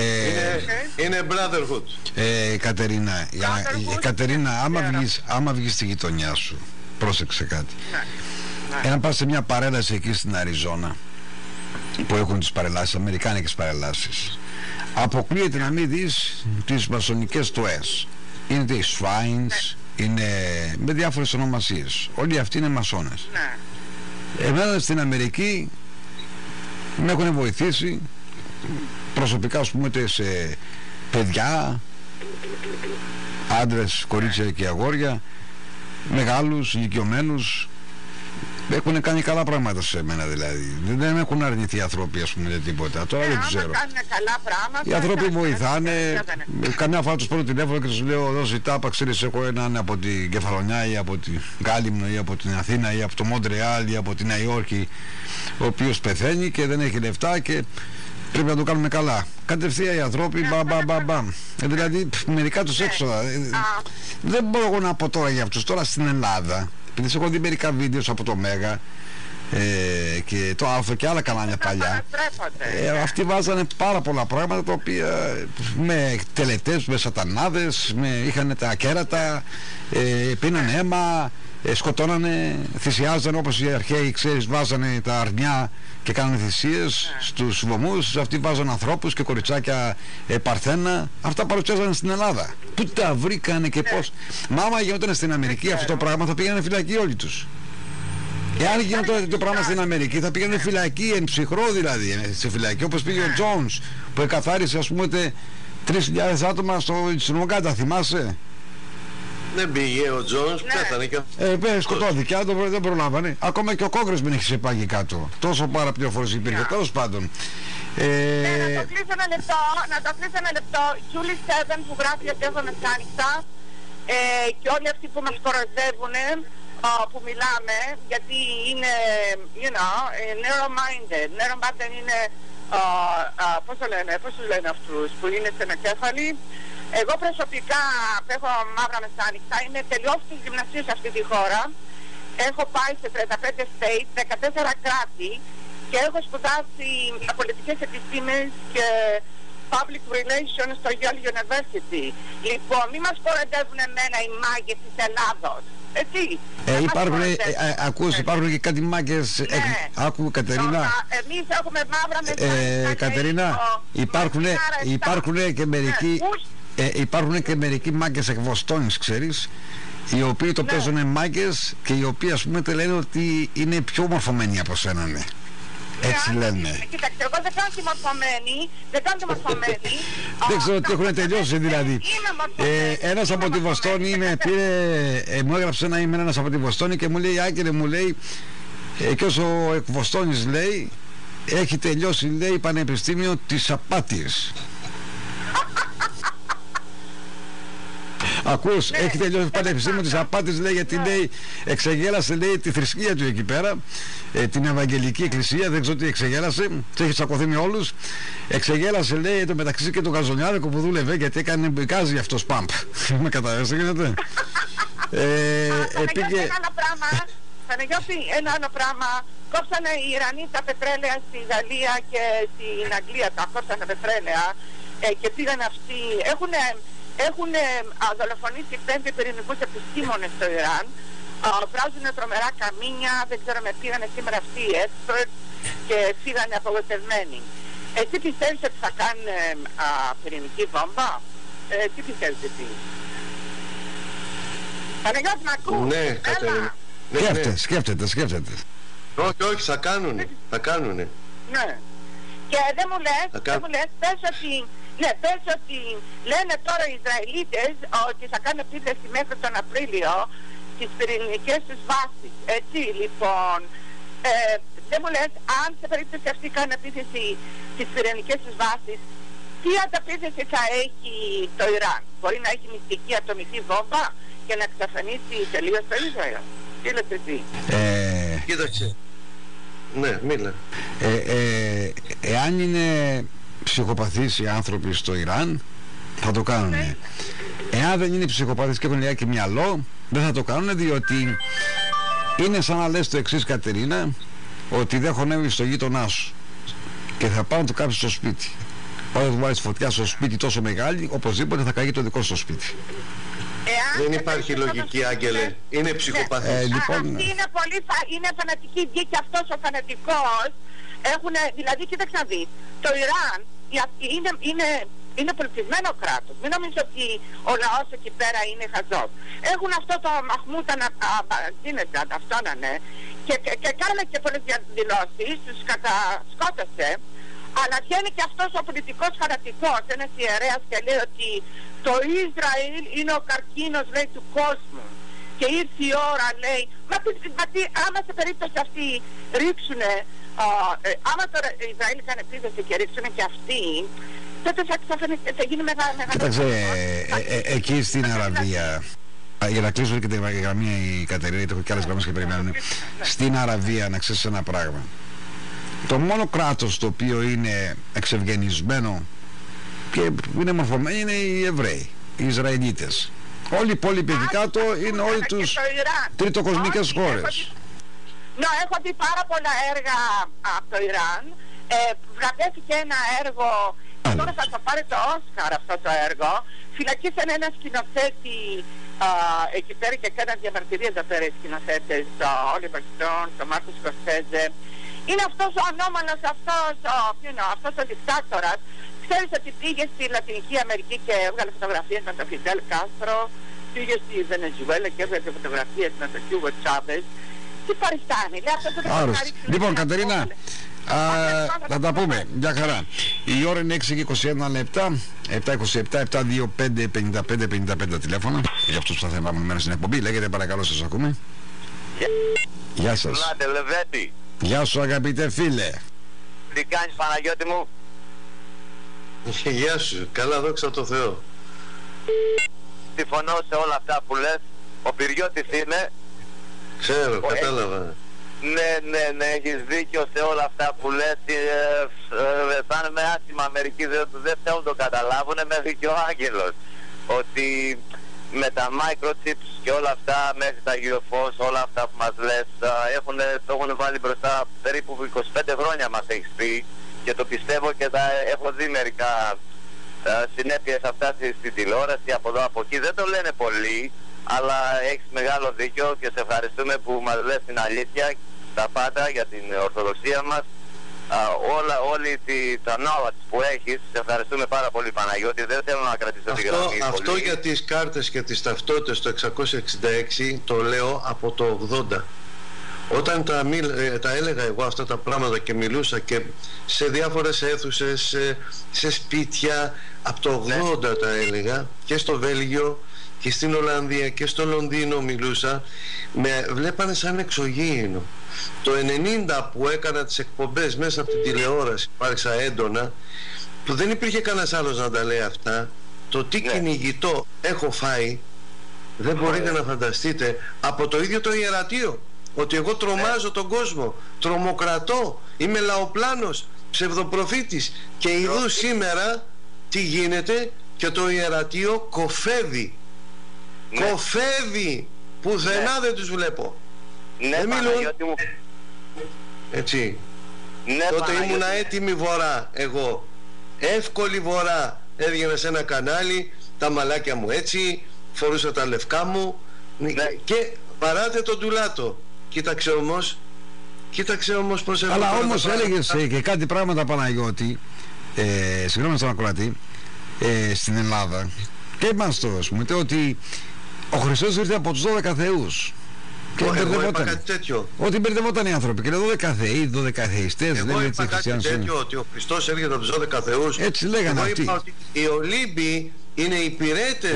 Είναι brotherhood. Κατερίνα, Κατερίνα, άμα βγεις στη γειτονιά σου, πρόσεξε κάτι. Εάν πας σε μια παρέλαση εκεί στην Αριζόνα, που έχουν τις παρελάσεις, αμερικάνικες παρελάσεις, αποκλείεται να μην δεις τις μασονικές τοές. Είναι οι Shrines, είναι με διάφορες ονομασίες. Όλοι αυτοί είναι μασόνες. Εμένα στην Αμερική με έχουν βοηθήσει προσωπικά, ας πούμε, σε παιδιά, άντρες, κορίτσια και αγόρια, μεγάλους, ηλικιωμένους. Έχουν κάνει καλά πράγματα σε μένα, δηλαδή. Δεν έχουν αρνηθεί οι άνθρωποι, ας πούμε, τίποτα. Τώρα δεν ξέρω. Καλά πράγματα, οι άνθρωποι βοηθάνε. Καμιά φορά τους παίρνω τηλέφωνο και τους λέω: δώσε τάπα, ξέρεις, έχω έναν από την Κεφαλονιά ή από την Κάλυμνο ή από την Αθήνα ή από το Μοντρεάλ ή από την Νέα Υόρκη, ο οποίος πεθαίνει και δεν έχει λεφτά και πρέπει να το κάνουμε καλά. Κατευθείαν οι άνθρωποι, μπαμ. Δηλαδή, μερικά τους έξοδα. Δεν μπορώ εγώ να πω τώρα για αυτούς. Τώρα στην Ελλάδα, επειδή έχω δει μερικά βίντεο από το Μέγα, και το Αλφα και άλλα κανάλια παλιά. Αυτοί βάζανε πάρα πολλά πράγματα τα οποία με τελετές, με σατανάδες, είχαν τα ακέρατα, πίνανε αίμα, σκοτώνανε, θυσιάζανε, όπως οι αρχαίοι, ξέρεις, βάζανε τα αρνιά και κάνανε θυσίες στους βωμούς. Αυτοί βάζανε ανθρώπους και κοριτσάκια παρθένα. Αυτά παρουσιάζανε στην Ελλάδα. Πού τα βρήκανε και πώς? Μα άμα γινόταν στην Αμερική αυτό το πράγμα, θα πήγανε φυλακή όλοι τους. Εάν γινόταν τέτοιο πράγμα στην Αμερική, θα πήγανε φυλακή, εν ψυχρό δηλαδή, σε φυλακή, όπως πήγε ο Τζόνς που εκαθάρισε, ας πούμε, 3.000 άτομα στην Ουγκάντα, θυμάσαι? Δεν πήγε ο Τζόνς, πέθανε και σκοτώθηκε, δεν προλάβανε. Ακόμα και ο Κόγκρεσμεν έχει ξεπάγει κάτω. Τόσο πάρα πληροφορίες υπήρχε. Τέλος πάντων. Να το κλείσω ένα λεπτό. Julie Seven που γράφει ότι έχω μεσάνυχτα και όλοι αυτοί που μας κοροϊδεύουν, που μιλάμε, γιατί είναι, narrow-minded. Narrow-minded είναι, πώς τους λένε αυτούς που είναι στενοκέφαλοι. Εγώ προσωπικά που έχω μαύρα μεσάνυχτα, είμαι τελειώσει γυμνασίου σε αυτή τη χώρα. Έχω πάει σε 35 states, 14 κράτη και έχω σπουδάσει πολιτικές επιστήμες και public relations στο Yale University. Λοιπόν, μη μας κοροϊδεύουν εμένα οι μάγκες της Ελλάδος. Έτσι. Υπάρχουν και κάτι μάγκες. Άκου, Κατερίνα. Εμείς έχουμε μαύρα μεσάνυχτα. Κατερίνα, υπάρχουν και μερικοί μάγκες εκ Βοστόνης, ξέρεις, οι οποίοι το παίζουν μάγκες και οι οποίοι, ας πούμε, λένε ότι είναι πιο μορφωμένοι από σένα, ναι. Έτσι λένε. Κοίταξε, εγώ δεν κάνω τη μορφωμένη. Δεν ξέρω τι έχουν τελειώσει δηλαδή. Ένας από τη Βοστόνη μου έγραψε ένα email ένας από τη Βοστόνη και μου λέει, Άκυρε, μου λέει, και όσο εκ Βοστόνης λέει, έχει τελειώσει, λέει, πανεπιστήμιο της απάτης. Ακούς, έχει τελειώσει το πανεπιστήμιο της απάτης, λέει, γιατί λέει, εξεγέλασε, λέει, τη θρησκεία του εκεί πέρα, την Ευαγγελική Εκκλησία, δεν ξέρω τι εξεγέλασε, έχει τσακωθεί με όλους. Εξεγέλασε, λέει, το μεταξύ και τον Καζονιάδικο που δούλευε, γιατί έκανε μπικάζει αυτός πάμπ. Με καταλαβαίνεις τι γίνεται? Παναγιώτη, ένα άλλο πράγμα. Κόψανε οι Ιρανοί τα πετρέλαια στη Γαλλία και στην Αγγλία, τα κόψανε πετρέλαια και πήγαν αυτοί. Έχουν δολοφονήσει 5 πυρηνικούς επιστήμονες στο Ιράν. Βράζουν τρομερά καμίνια, δεν ξέρω με πήγανε σήμερα αυτοί οι experts και φύγανε απογοητευμένοι. Εσύ πιστεύεις ότι θα κάνουν πυρηνική βόμβα? Τι πιστεύεις εσύ? Παναγιώτη, μ' ακούς? Ναι, Κατερίνα. Σκέφτεται. Όχι, θα κάνουνε. Ναι. Και δεν μου λες, πες ότι λένε τώρα οι Ισραηλίτες ότι θα κάνουν επίθεση μέχρι τον Απρίλιο στις πυρηνικές τους βάσεις. Έτσι, λοιπόν, δεν μου λες, αν σε περίπτωση αυτή κάνουν επίθεση στις πυρηνικές τους βάσεις, τι ανταπίθεση θα έχει το Ιράν? Μπορεί να έχει μυστική ατομική βόμβα και να εξαφανίσει τελείως το Ισραήλ? Τι λες εσύ? Κοίταξε. Ναι, μίλα. Εάν είναι ψυχοπαθείς οι άνθρωποι στο Ιράν, θα το κάνουν. Εάν δεν είναι ψυχοπαθείς και έχουν λιγάκι μυαλό, δεν θα το κάνουν, διότι είναι σαν να λες το εξής, Κατερίνα, ότι δεν χωνεύεις το γείτονά σου και θα πάω να το κάψεις στο σπίτι. Όταν του βάλεις φωτιά στο σπίτι τόσο μεγάλη, οπωσδήποτε θα καεί το δικό σου σπίτι. Δεν υπάρχει λογική, Άγγελε. Είναι ψυχοπαθής. Λοιπόν, αυτή είναι φανατική βγήκε και αυτός ο φανατικός. Δηλαδή, κοίταξε να δεις, το Ιράν είναι πολιτισμένο κράτος. Μην νομίζω ότι ο λαός εκεί πέρα είναι χαζός. Έχουν αυτό το Μαχμούτ Ahmadinejad, αυτό να είναι, και κάνανε και πολλές διαδηλώσεις, τους κατασκότωσε. Αλλά βγαίνει και αυτός ο πολιτικός φανατικός, ένας ιερέας, και λέει ότι το Ισραήλ είναι ο καρκίνος, λέει, του κόσμου. Και ήρθε η ώρα, λέει, άμα σε περίπτωση αυτή ρίξουνε, άμα τώρα η Ισραήλ κάνει επίθεση και ρίξουνε και αυτοί, τότε θα γίνει μεγάλη. Κοίταξε, εκεί στην Αραβία, για να κλείσω και τη γραμμή η Κατερίνα, γιατί έχω και άλλες γραμμές και περιμένουν. Στην Αραβία, να ξέρεις ένα πράγμα. Το μόνο κράτος το οποίο είναι εξευγενισμένο και είναι μορφωμένοι είναι οι Εβραίοι, οι Ισραηλίτες. Όλοι οι υπόλοιποι εκεί κάτω είναι όλοι τους τριτοκοσμικές χώρες. Ναι, έχω δει πάρα πολλά έργα από το Ιράν. Βραβεύτηκε ένα έργο, τώρα θα το πάρει το Όσκαρ αυτό το έργο. Φυλακίσαν ένα σκηνοθέτη εκεί πέρα και έκαναν διαμαρτυρία εδώ πέρα οι σκηνοθέτες, το Όλιβερ Στόν, το Μάρκος Σκορσέζε. Είναι αυτός ο ανώμαλος, αυτός ο δικτάτορας. Ξέρεις ότι πήγε στη Λατινική Αμερική και έβγαλε φωτογραφίες με τον Φιντέλ Κάστρο, πήγε στη Βενεζουέλα και έβγαλε φωτογραφίες με τον Χιούγκο Τσάβες. Τι παριστάνει, λέει αυτό το Άρρωστη. Λοιπόν, Κατερίνα, θα τα πούμε. Μια χαρά. Η ώρα είναι 6:21 λεπτά. 7:27, 725-55-55 τηλέφωνα. Για αυτούς που θα θέλουν στην εκπομπή. Λέγεται, παρακαλώ, σας ακούμε. Γεια σας. Γεια σου, αγαπητέ φίλε. Τι κάνεις, Παναγιώτη μου? Γεια σου, καλά, δόξα τω Θεώ. Συμφωνώ σε όλα αυτά που λες. Ο Πυριώτης είμαι. Ξέρω, κατάλαβα. Ναι, έχεις δίκιο σε όλα αυτά που λες. Θα είναι άσχημα μερικοί, δεν θέλουν να το καταλάβουν, μέχρι και ο Άγγελος. Ότι με τα microchips και όλα αυτά, μέχρι τα γεωφως, όλα αυτά που μας λες, το έχουν βάλει μπροστά περίπου 25 χρόνια, μας έχεις πει. Και το πιστεύω και έχω δει μερικά συνέπειες αυτά στην τηλεόραση, από εδώ από εκεί. Δεν το λένε πολύ, αλλά έχεις μεγάλο δίκιο και σε ευχαριστούμε που μας λες την αλήθεια, τα πάντα για την Ορθοδοξία μας. Όλη τα knowledge που έχεις, σε ευχαριστούμε πάρα πολύ, Παναγιώτη. Δεν θέλω να κρατήσω τη γραμμή. Αυτό πολύ. Για τις κάρτες και τις ταυτότητες το 666 το λέω από το 80. Όταν τα έλεγα εγώ αυτά τα πράγματα και μιλούσα και σε διάφορες αίθουσες, σε σπίτια, από το 80 τα έλεγα, και στο Βέλγιο και στην Ολλανδία και στο Λονδίνο μιλούσα, με βλέπανε σαν εξωγήινο. Το 90 που έκανα τις εκπομπές μέσα από την τηλεόραση, υπάρξα έντονα, που δεν υπήρχε κανένας άλλος να τα λέει αυτά. Το τι κυνηγητό έχω φάει δεν μπορείτε να φανταστείτε, από το ίδιο το ιερατείο, ότι εγώ τρομάζω τον κόσμο, τρομοκρατώ, είμαι λαοπλάνος, ψευδοπροφήτης, και ειδού σήμερα τι γίνεται, και το ιερατείο κοφεύει. Κοφεύει, πουθενά δεν τους βλέπω. Δεν μιλούν. Έτσι. Τότε ήμουνα έτοιμη βορρά εγώ, εύκολη βορρά. Έβγαινα σε ένα κανάλι, τα μαλάκια μου έτσι, φορούσα τα λευκά μου και παράτε τον ντουλάτο. Κοίταξε όμως πως έχω. Αλλά όμως έλεγες και κάτι πράγματα, Παναγιώτη, συγγνώμη στον ακροατή, στην Ελλάδα, και μας το πούμε, ότι ο Χριστός ήρθε από τους 12 θεούς. Και εγώ είπα κάτι τέτοιο. Ότι μπερδευόταν οι άνθρωποι και λέει 12 θεοί, 12 θεϊστές. Εγώ είπα κάτι τέτοιο, ότι ο Χριστός έρχεται από τους 12 θεούς. Έτσι λέγανε αυτοί. Εγώ είπα ότι οι Ολύμποι είναι υπηρέτες.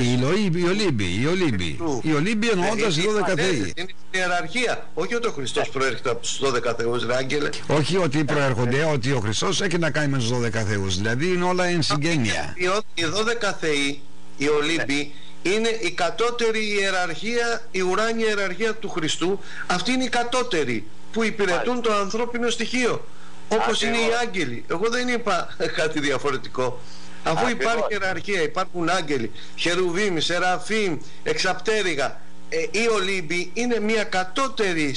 Οι Ολύμποι εννοώντας οι 12 θεοί. Είναι στην ιεραρχία. Όχι ότι ο Χριστός προέρχεται από τους 12 θεούς, ρε Άγγελε. Όχι ότι προέρχονται, ότι ο Χριστός έχει να κάνει με τους 12 θεούς. Δηλαδή είναι όλα εν συγγένεια. Οι 12 θεοί, οι Ολύμποι, είναι η κατώτερη ιεραρχία, η ουράνια ιεραρχία του Χριστού. Αυτή είναι η κατώτερη που υπηρετούν το ανθρώπινο στοιχείο, όπως είναι οι άγγελοι. Εγώ δεν είπα κάτι διαφορετικό. Αφού υπάρχει ιεραρχία, υπάρχουν άγγελοι, χερουβίμ, σεραφίμ, εξαπτέρυγα. Οι Ολύμποι είναι μια κατώτερη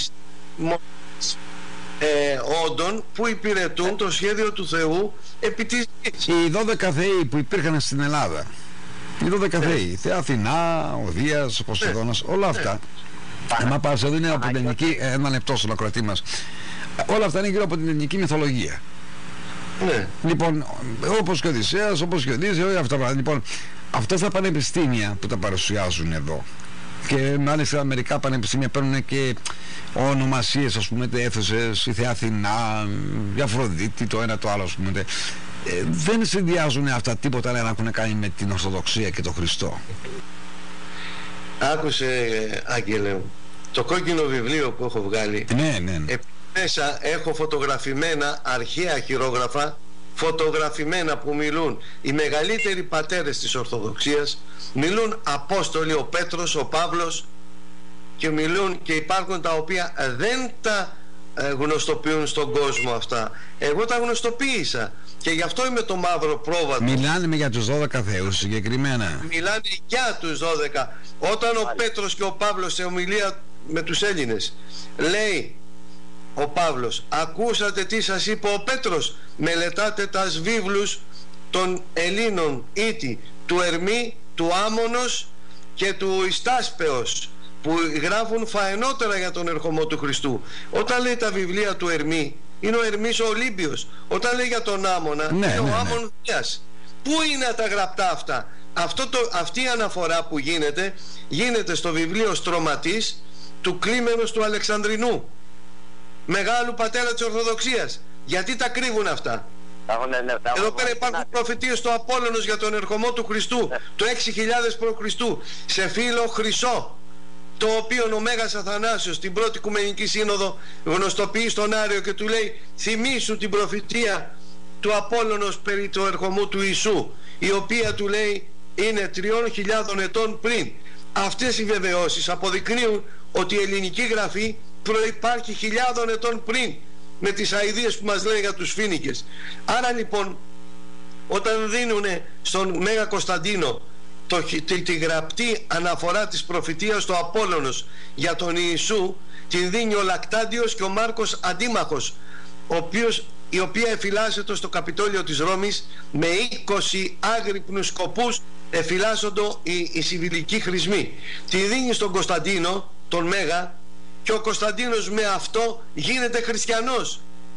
όντων που υπηρετούν το σχέδιο του Θεού επί της γης. Οι 12 θεοί που υπήρχαν στην Ελλάδα, οι 12 θεοί, Θεά Αθηνά, ο Δίας, ο Ποσειδώνας, όλα αυτά. Μα πας εδώ είναι από την ελληνική, ένα λεπτό στον ακροατή μας. Όλα αυτά είναι γύρω από την ελληνική μυθολογία. Ναι. Λοιπόν, όπως και ο Οδυσσέας, όπως και ο Οδύσσεας, όλα αυτά. Λοιπόν, αυτά τα πανεπιστήμια που τα παρουσιάζουν εδώ, και μάλιστα μερικά πανεπιστήμια παίρνουν και ονομασίες, ας πούμε, αίθουσες, η Θεά Αθηνά, η Αφροδίτη, το ένα το άλλο, ας πούμε. Δεν συνδυάζουν αυτά τίποτα να έχουν κάνει με την Ορθοδοξία και τον Χριστό. Άκουσε, Άγγελε, το κόκκινο βιβλίο που έχω βγάλει. Ναι. Μέσα έχω φωτογραφημένα αρχαία χειρόγραφα, φωτογραφημένα που μιλούν οι μεγαλύτεροι πατέρες της Ορθοδοξίας, μιλούν Απόστολοι, ο Πέτρος, ο Παύλος, και μιλούν και υπάρχουν τα οποία δεν τα γνωστοποιούν στον κόσμο αυτά. Εγώ τα γνωστοποίησα και γι' αυτό είμαι το μαύρο πρόβατο. Μιλάνε για τους 12 θεούς συγκεκριμένα. Μιλάνε για τους 12. Όταν ο Πέτρος και ο Παύλος σε ομιλία με τους Έλληνες λέει ο Παύλος, ακούσατε τι σας είπε ο Πέτρος, μελετάτε τας βίβλους των Ελλήνων ήτη, του Ερμή, του Άμμονος και του Ιστάσπεως, που γράφουν φαενότερα για τον ερχομό του Χριστού. Όταν λέει τα βιβλία του Ερμή, είναι ο Ερμής ο Ολύμπιος. Όταν λέει για τον Άμμονα, είναι ο Άμμον Δίας. Πού είναι τα γραπτά αυτά? Αυτή η αναφορά που γίνεται στο βιβλίο Στρωματής του Κλίμενος του Αλεξανδρινού, μεγάλου πατέρα της Ορθοδοξίας. Γιατί τα κρύβουν αυτά? Εδώ πέρα υπάρχουν προφητείες στο Απόλλωνος για τον ερχομό του Χριστού το 6000 π.Χ. σε φύλλο χρυσό, το οποίο ο Μέγας Αθανάσιος στην πρώτη Οικουμενική Σύνοδο γνωστοποιεί στον Άριο και του λέει, θυμήσου την προφητεία του Απόλλωνος περί του ερχομού του Ιησού, η οποία του λέει είναι 3.000 ετών πριν. Αυτές οι βεβαιώσεις αποδεικνύουν ότι η ελληνική γραφή προϋπάρχει 1.000 ετών πριν, με τις αηδίες που μας λέει για τους Φοίνικες. Άρα λοιπόν, όταν δίνουν στον Μέγα Κωνσταντίνο τη γραπτή αναφορά της προφητείας του Απόλλωνος για τον Ιησού, την δίνει ο Λακτάντιος και ο Μάρκος Αντίμαχος, η οποία εφυλάσσεται στο Καπιτόλιο της Ρώμης με 20 άγρυπνους σκοπούς, εφυλάσσοντο οι σιβηλικοί χρησμοί. Τη δίνει στον Κωνσταντίνο, τον Μέγα, και ο Κωνσταντίνος με αυτό γίνεται χριστιανός.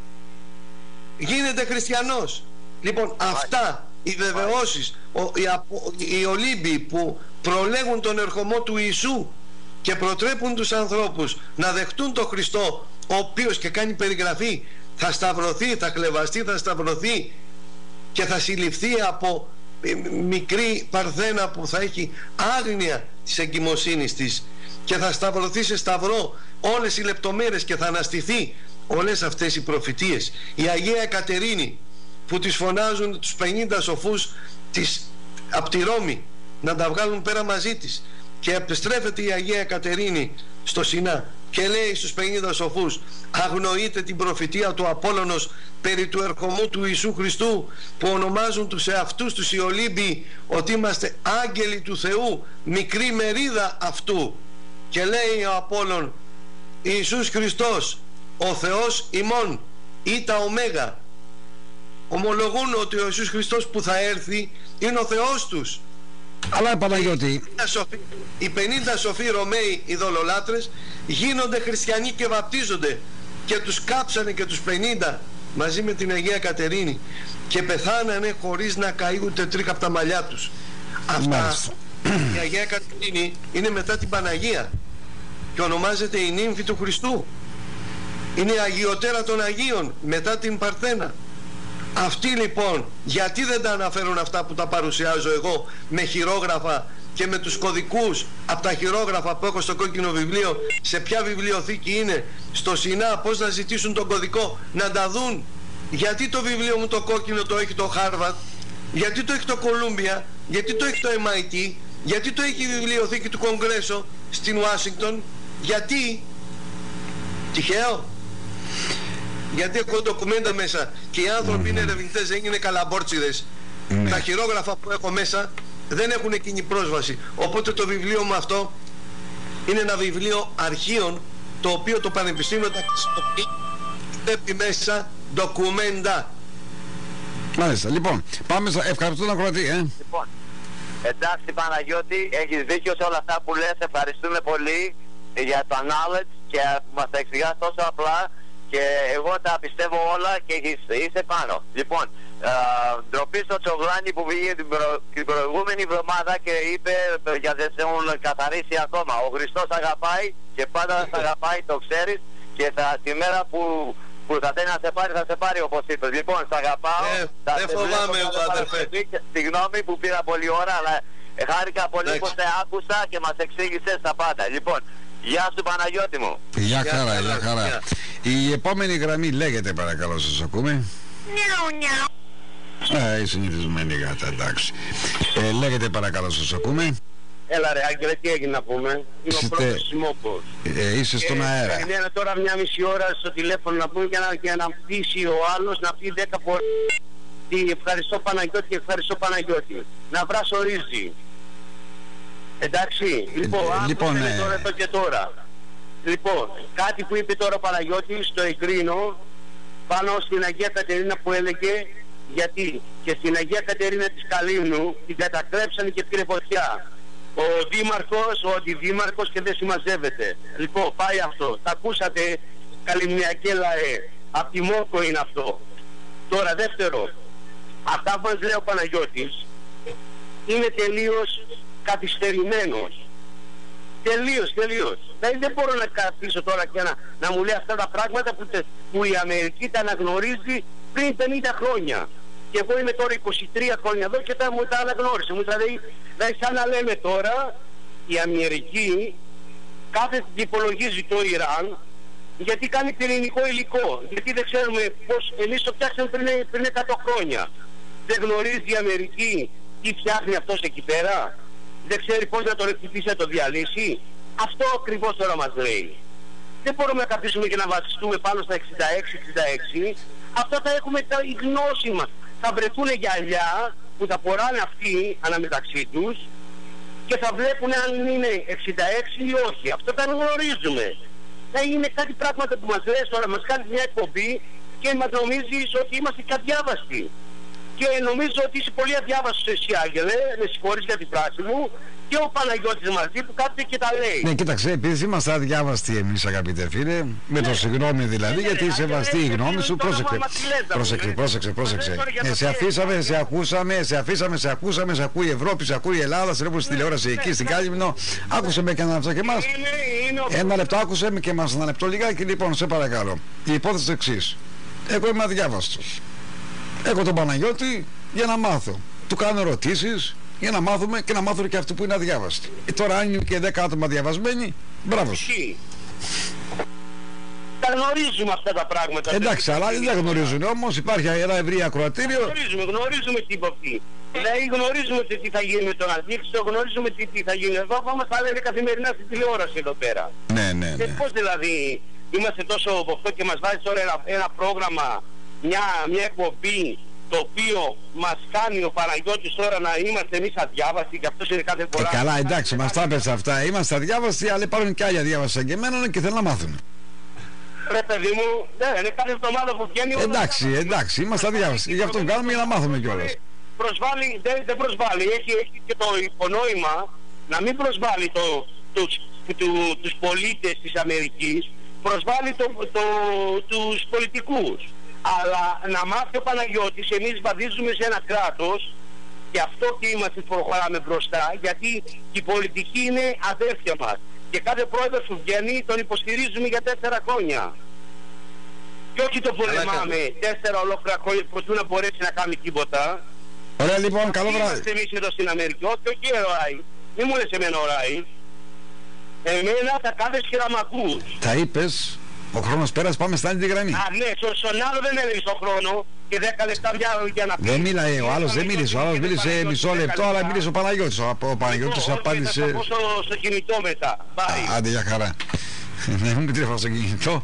Γίνεται χριστιανός. Λοιπόν, αυτά οι βεβαιώσεις, οι Ολύμπιοι που προλέγουν τον ερχομό του Ιησού και προτρέπουν τους ανθρώπους να δεχτούν τον Χριστό, ο οποίος και κάνει περιγραφή, θα σταυρωθεί, θα κλεβαστεί, θα σταυρωθεί και θα συλληφθεί από μικρή παρθένα που θα έχει άγνοια της εγκυμοσύνης της και θα σταυρωθεί σε σταυρό, όλες οι λεπτομέρειες, και θα αναστηθεί. Όλες αυτές οι προφητείες. Η Αγία Εκατερίνη που τις φωνάζουν τους 50 σοφούς από τη Ρώμη να τα βγάλουν πέρα μαζί της, και επιστρέφεται η Αγία Εκατερίνη στο Σινά και λέει στους 50 σοφούς, αγνοείτε την προφητεία του Απόλλωνος περί του ερχομού του Ιησού Χριστού, που ονομάζουν τους εαυτούς τους οι Ολύμπιοι ότι είμαστε άγγελοι του Θεού, μικρή μερίδα αυτού. Και λέει ο Απόλλων, Ιησούς Χριστός, ο Θεός ημών, ή τα Ωμέγα. Ομολογούν ότι ο Ιησούς Χριστός που θα έρθει είναι ο Θεός τους. Αλλά Παναγιώτη, οι 50 σοφοί Ρωμαίοι ειδωλολάτρες γίνονται χριστιανοί και βαπτίζονται, και τους κάψανε και τους 50 μαζί με την Αγία Κατερίνη και πεθάνανε χωρίς να καεί ούτε τρίχα από τα μαλλιά τους. Αυτά, η Αγία Κατερίνη είναι μετά την Παναγία και ονομάζεται η νύμφη του Χριστού. Είναι η Αγιωτέρα των Αγίων μετά την Παρθένα. Αυτοί λοιπόν γιατί δεν τα αναφέρουν αυτά που τα παρουσιάζω εγώ με χειρόγραφα και με τους κωδικούς από τα χειρόγραφα που έχω στο κόκκινο βιβλίο, σε ποια βιβλιοθήκη είναι, στο Σινά, πώς να ζητήσουν τον κωδικό, να τα δουν. Γιατί το βιβλίο μου το κόκκινο το έχει το Harvard, γιατί το έχει το Columbia, γιατί το έχει το MIT, γιατί το έχει η βιβλιοθήκη του Κογκρέσο στην Ουάσιγκτον, γιατί? Τυχαίο? Γιατί έχω ντοκουμέντα μέσα και οι άνθρωποι είναι ερευνητές, δεν είναι καλαμπόρτσιδες. Τα χειρόγραφα που έχω μέσα δεν έχουν εκείνη πρόσβαση. Οπότε το βιβλίο μου αυτό είναι ένα βιβλίο αρχείων, το οποίο το Πανεπιστήμιο τα χρησιμοποιεί, πρέπει μέσα ντοκουμέντα. Μάλιστα, λοιπόν, πάμε στο ευχαριστώ τον ακροατή, Λοιπόν, εντάξει Παναγιώτη, έχεις δίκιο σε όλα αυτά που λες, ευχαριστούμε πολύ για το knowledge και μας τα εξηγάς τόσο απλά. Και εγώ τα πιστεύω όλα και είσαι πάνω. Λοιπόν, ντροπή στο Τσογλάνι που βγήκε την προηγούμενη εβδομάδα και είπε για δεν σε έχουν καθαρίσει ακόμα. Ο Χριστός αγαπάει και πάντα θα αγαπάει, το ξέρεις, και τη μέρα που θα θέλει να σε πάρει, θα σε πάρει, όπως είπες. Λοιπόν, σ' αγαπάω. Δεν φοβάμαι εγώ, αδερφέ. Συγγνώμη που πήρα πολλή ώρα, αλλά χάρηκα πολύ που σε άκουσα και μας εξήγησες τα πάντα. Λοιπόν, γεια σου Παναγιώτη μου. Γεια χαρά, γεια χαρά. Η επόμενη γραμμή λέγεται, παρακαλώ, σας ακούμε. Η συνηθισμένη γάτα, εντάξει. Λέγεται, παρακαλώ, σας ακούμε. Έλα ρε Άγγελε, τι έγινε να πούμε? Είμαι ο πρώτος Σιμόπος. Είσαι στον αέρα. Είναι τώρα μια μισή ώρα στο τηλέφωνο να πούμε και να πείσει ο άλλος να πει 10 φορές ευχαριστώ Παναγιώτη και ευχαριστώ Παναγιώτη. Να βράσω ρύζι. Εντάξει, λοιπόν, τώρα εδώ και τώρα. Λοιπόν, κάτι που είπε τώρα ο Παναγιώτης, το εγκρίνω πάνω στην Αγία Κατερίνα που έλεγε, γιατί και στην Αγία Κατερίνα της Καλύμνου την κατακλέψανε και πήρε φωτιά. Ο δήμαρχος, ο αντιδήμαρχος και δεν συμμαζεύεται. Λοιπόν, πάει αυτό. Τα ακούσατε, καλυμνιακέ λαέ. Απ' τη Μόκο είναι αυτό. Τώρα δεύτερο, αυτά που μας λέει ο Παναγιώτης είναι τελείως καθυστερημένος. Τελείως. Δηλαδή δεν μπορώ να καθίσω τώρα και να μου λέει αυτά τα πράγματα που η Αμερική τα αναγνωρίζει πριν 50 χρόνια. Και εγώ είμαι τώρα 23 χρόνια εδώ και μου τα αναγνώρισε. Δηλαδή σαν να λέμε τώρα η Αμερική κάθεται και υπολογίζει το Ιράν γιατί κάνει πυρηνικό υλικό. Γιατί δεν ξέρουμε πώς εμείς το φτιάξαμε πριν 100 χρόνια. Δεν γνωρίζει η Αμερική τι φτιάχνει αυτός εκεί πέρα. Δεν ξέρει πώς να το ρεκτιφήσει, να το διαλύσει. Αυτό ακριβώς τώρα μας λέει. Δεν μπορούμε να καθίσουμε και να βασιστούμε πάνω στα 66. Αυτό θα έχουμε η γνώση μας. Θα βρεθούν γυαλιά που θα φοράνε αυτοί αναμεταξύ τους και θα βλέπουν αν είναι 66 ή όχι. Αυτό θα γνωρίζουμε. Θα είναι κάτι πράγματα που μας λες τώρα, μας κάνει μια εκπομπή και μας νομίζεις ότι είμαστε και αδιάβαστοι. Και νομίζω ότι είσαι πολύ αδιάβαστος εσύ, Άγγελε, με συγχωρείς για την φράση μου, και ο Παναγιώτης μαζί που κάθεται και τα λέει. Ναι, κοίταξε, επειδή είμαστε αδιάβαστοι εμείς, αγαπητέ φίλε, με το συγγνώμη δηλαδή, γιατί σεβαστεί η γνώμη σου. Πρόσεξε. Σε ακούσαμε, σε ακούει η Ευρώπη, σε ακούει η Ελλάδα, σε βλέπουν στη τηλεόραση εκεί στην Κάλυμνο. Άκουσε με και ένα λεπτό και εμάς. Ένα λεπτό άκουσε με και εμάς, ένα λεπτό λιγάκι. Λοιπόν, σε παρακαλώ. Η υπόθεση εξής. Εγώ είμαι αδιάβαστος. Έχω τον Παναγιώτη για να μάθω. Του κάνω ερωτήσεις για να μάθουμε και να μάθουν και αυτοί που είναι αδιάβαστοι. Τώρα αν είναι και 10 άτομα διαβασμένοι, μπράβο σου. Τα γνωρίζουμε αυτά τα πράγματα. Εντάξει, αλλά δεν τα γνωρίζουν όμως. Υπάρχει ένα ευρύ ακροατήριο. Γνωρίζουμε τι υποπτή. Δηλαδή γνωρίζουμε τι θα γίνει με τον Αντίξο, γνωρίζουμε τι θα γίνει εδώ. Όμως θα λένε καθημερινά στην τηλεόραση εδώ πέρα. Ναι. Πώς δηλαδή είμαστε τόσο από αυτό και μας βάζει τώρα ένα πρόγραμμα, μια εκπομπή, το οποίο μας κάνει ο Παναγιώτης τώρα να είμαστε εμείς αδιάβαστοι και αυτός είναι κάθε φορά. Καλά, εντάξει, μας τα πες αυτά. Είμαστε αδιάβαστοι, αλλά υπάρχουν και άλλοι αδιάβαστοι σαν και εμένα και θέλουν να μάθουν. Ρε παιδί μου, είναι κάθε εβδομάδα που βγαίνει. Εντάξει, είμαστε αδιάβαστοι. Γι' αυτό κάνουμε για να μάθουμε κιόλας. Προσβάλλει, δεν προσβάλλει. Έχει και το υπονόημα να μην προσβάλλει τους πολίτες της Αμερικής, προσβάλλει τους πολιτικούς. Αλλά να μάθει ο Παναγιώτης, εμείς βαδίζουμε σε ένα κράτος και αυτό και είμαστε προχωράμε μπροστά, γιατί η πολιτική είναι αδέρφια μας. Και κάθε πρόεδρος που βγαίνει τον υποστηρίζουμε για 4 χρόνια. Και όχι τον πολεμάμε 4 ολόκληρα χρόνια προτού να μπορέσει να κάνει τίποτα. Ωραία λοιπόν, καλό βράδυ. Είμαστε εμείς εδώ στην Αμερική, όχι Ράι. Μην μου λες εμένα ο Ράι. Εμένα θα κάθεσαι και να μ' ακούς. Τα είπες. Ο χρόνος πέρασε, πάμε στα άλλη τη γραμμή. Ναι, στον άλλο δεν έλεγε τον χρόνο και 10 λεπτά για να πει. Δεν μίλαε, ο άλλος δεν μίλησε. Ο άλλος μίλησε μισό λεπτό, αλλά μίλησε ο Παναγιώτης. Ο Παναγιώτης απάντησε. Θα πω στο κινητό μετά. Άντε για χαρά. Ναι, μου επιτρέφω στο κινητό.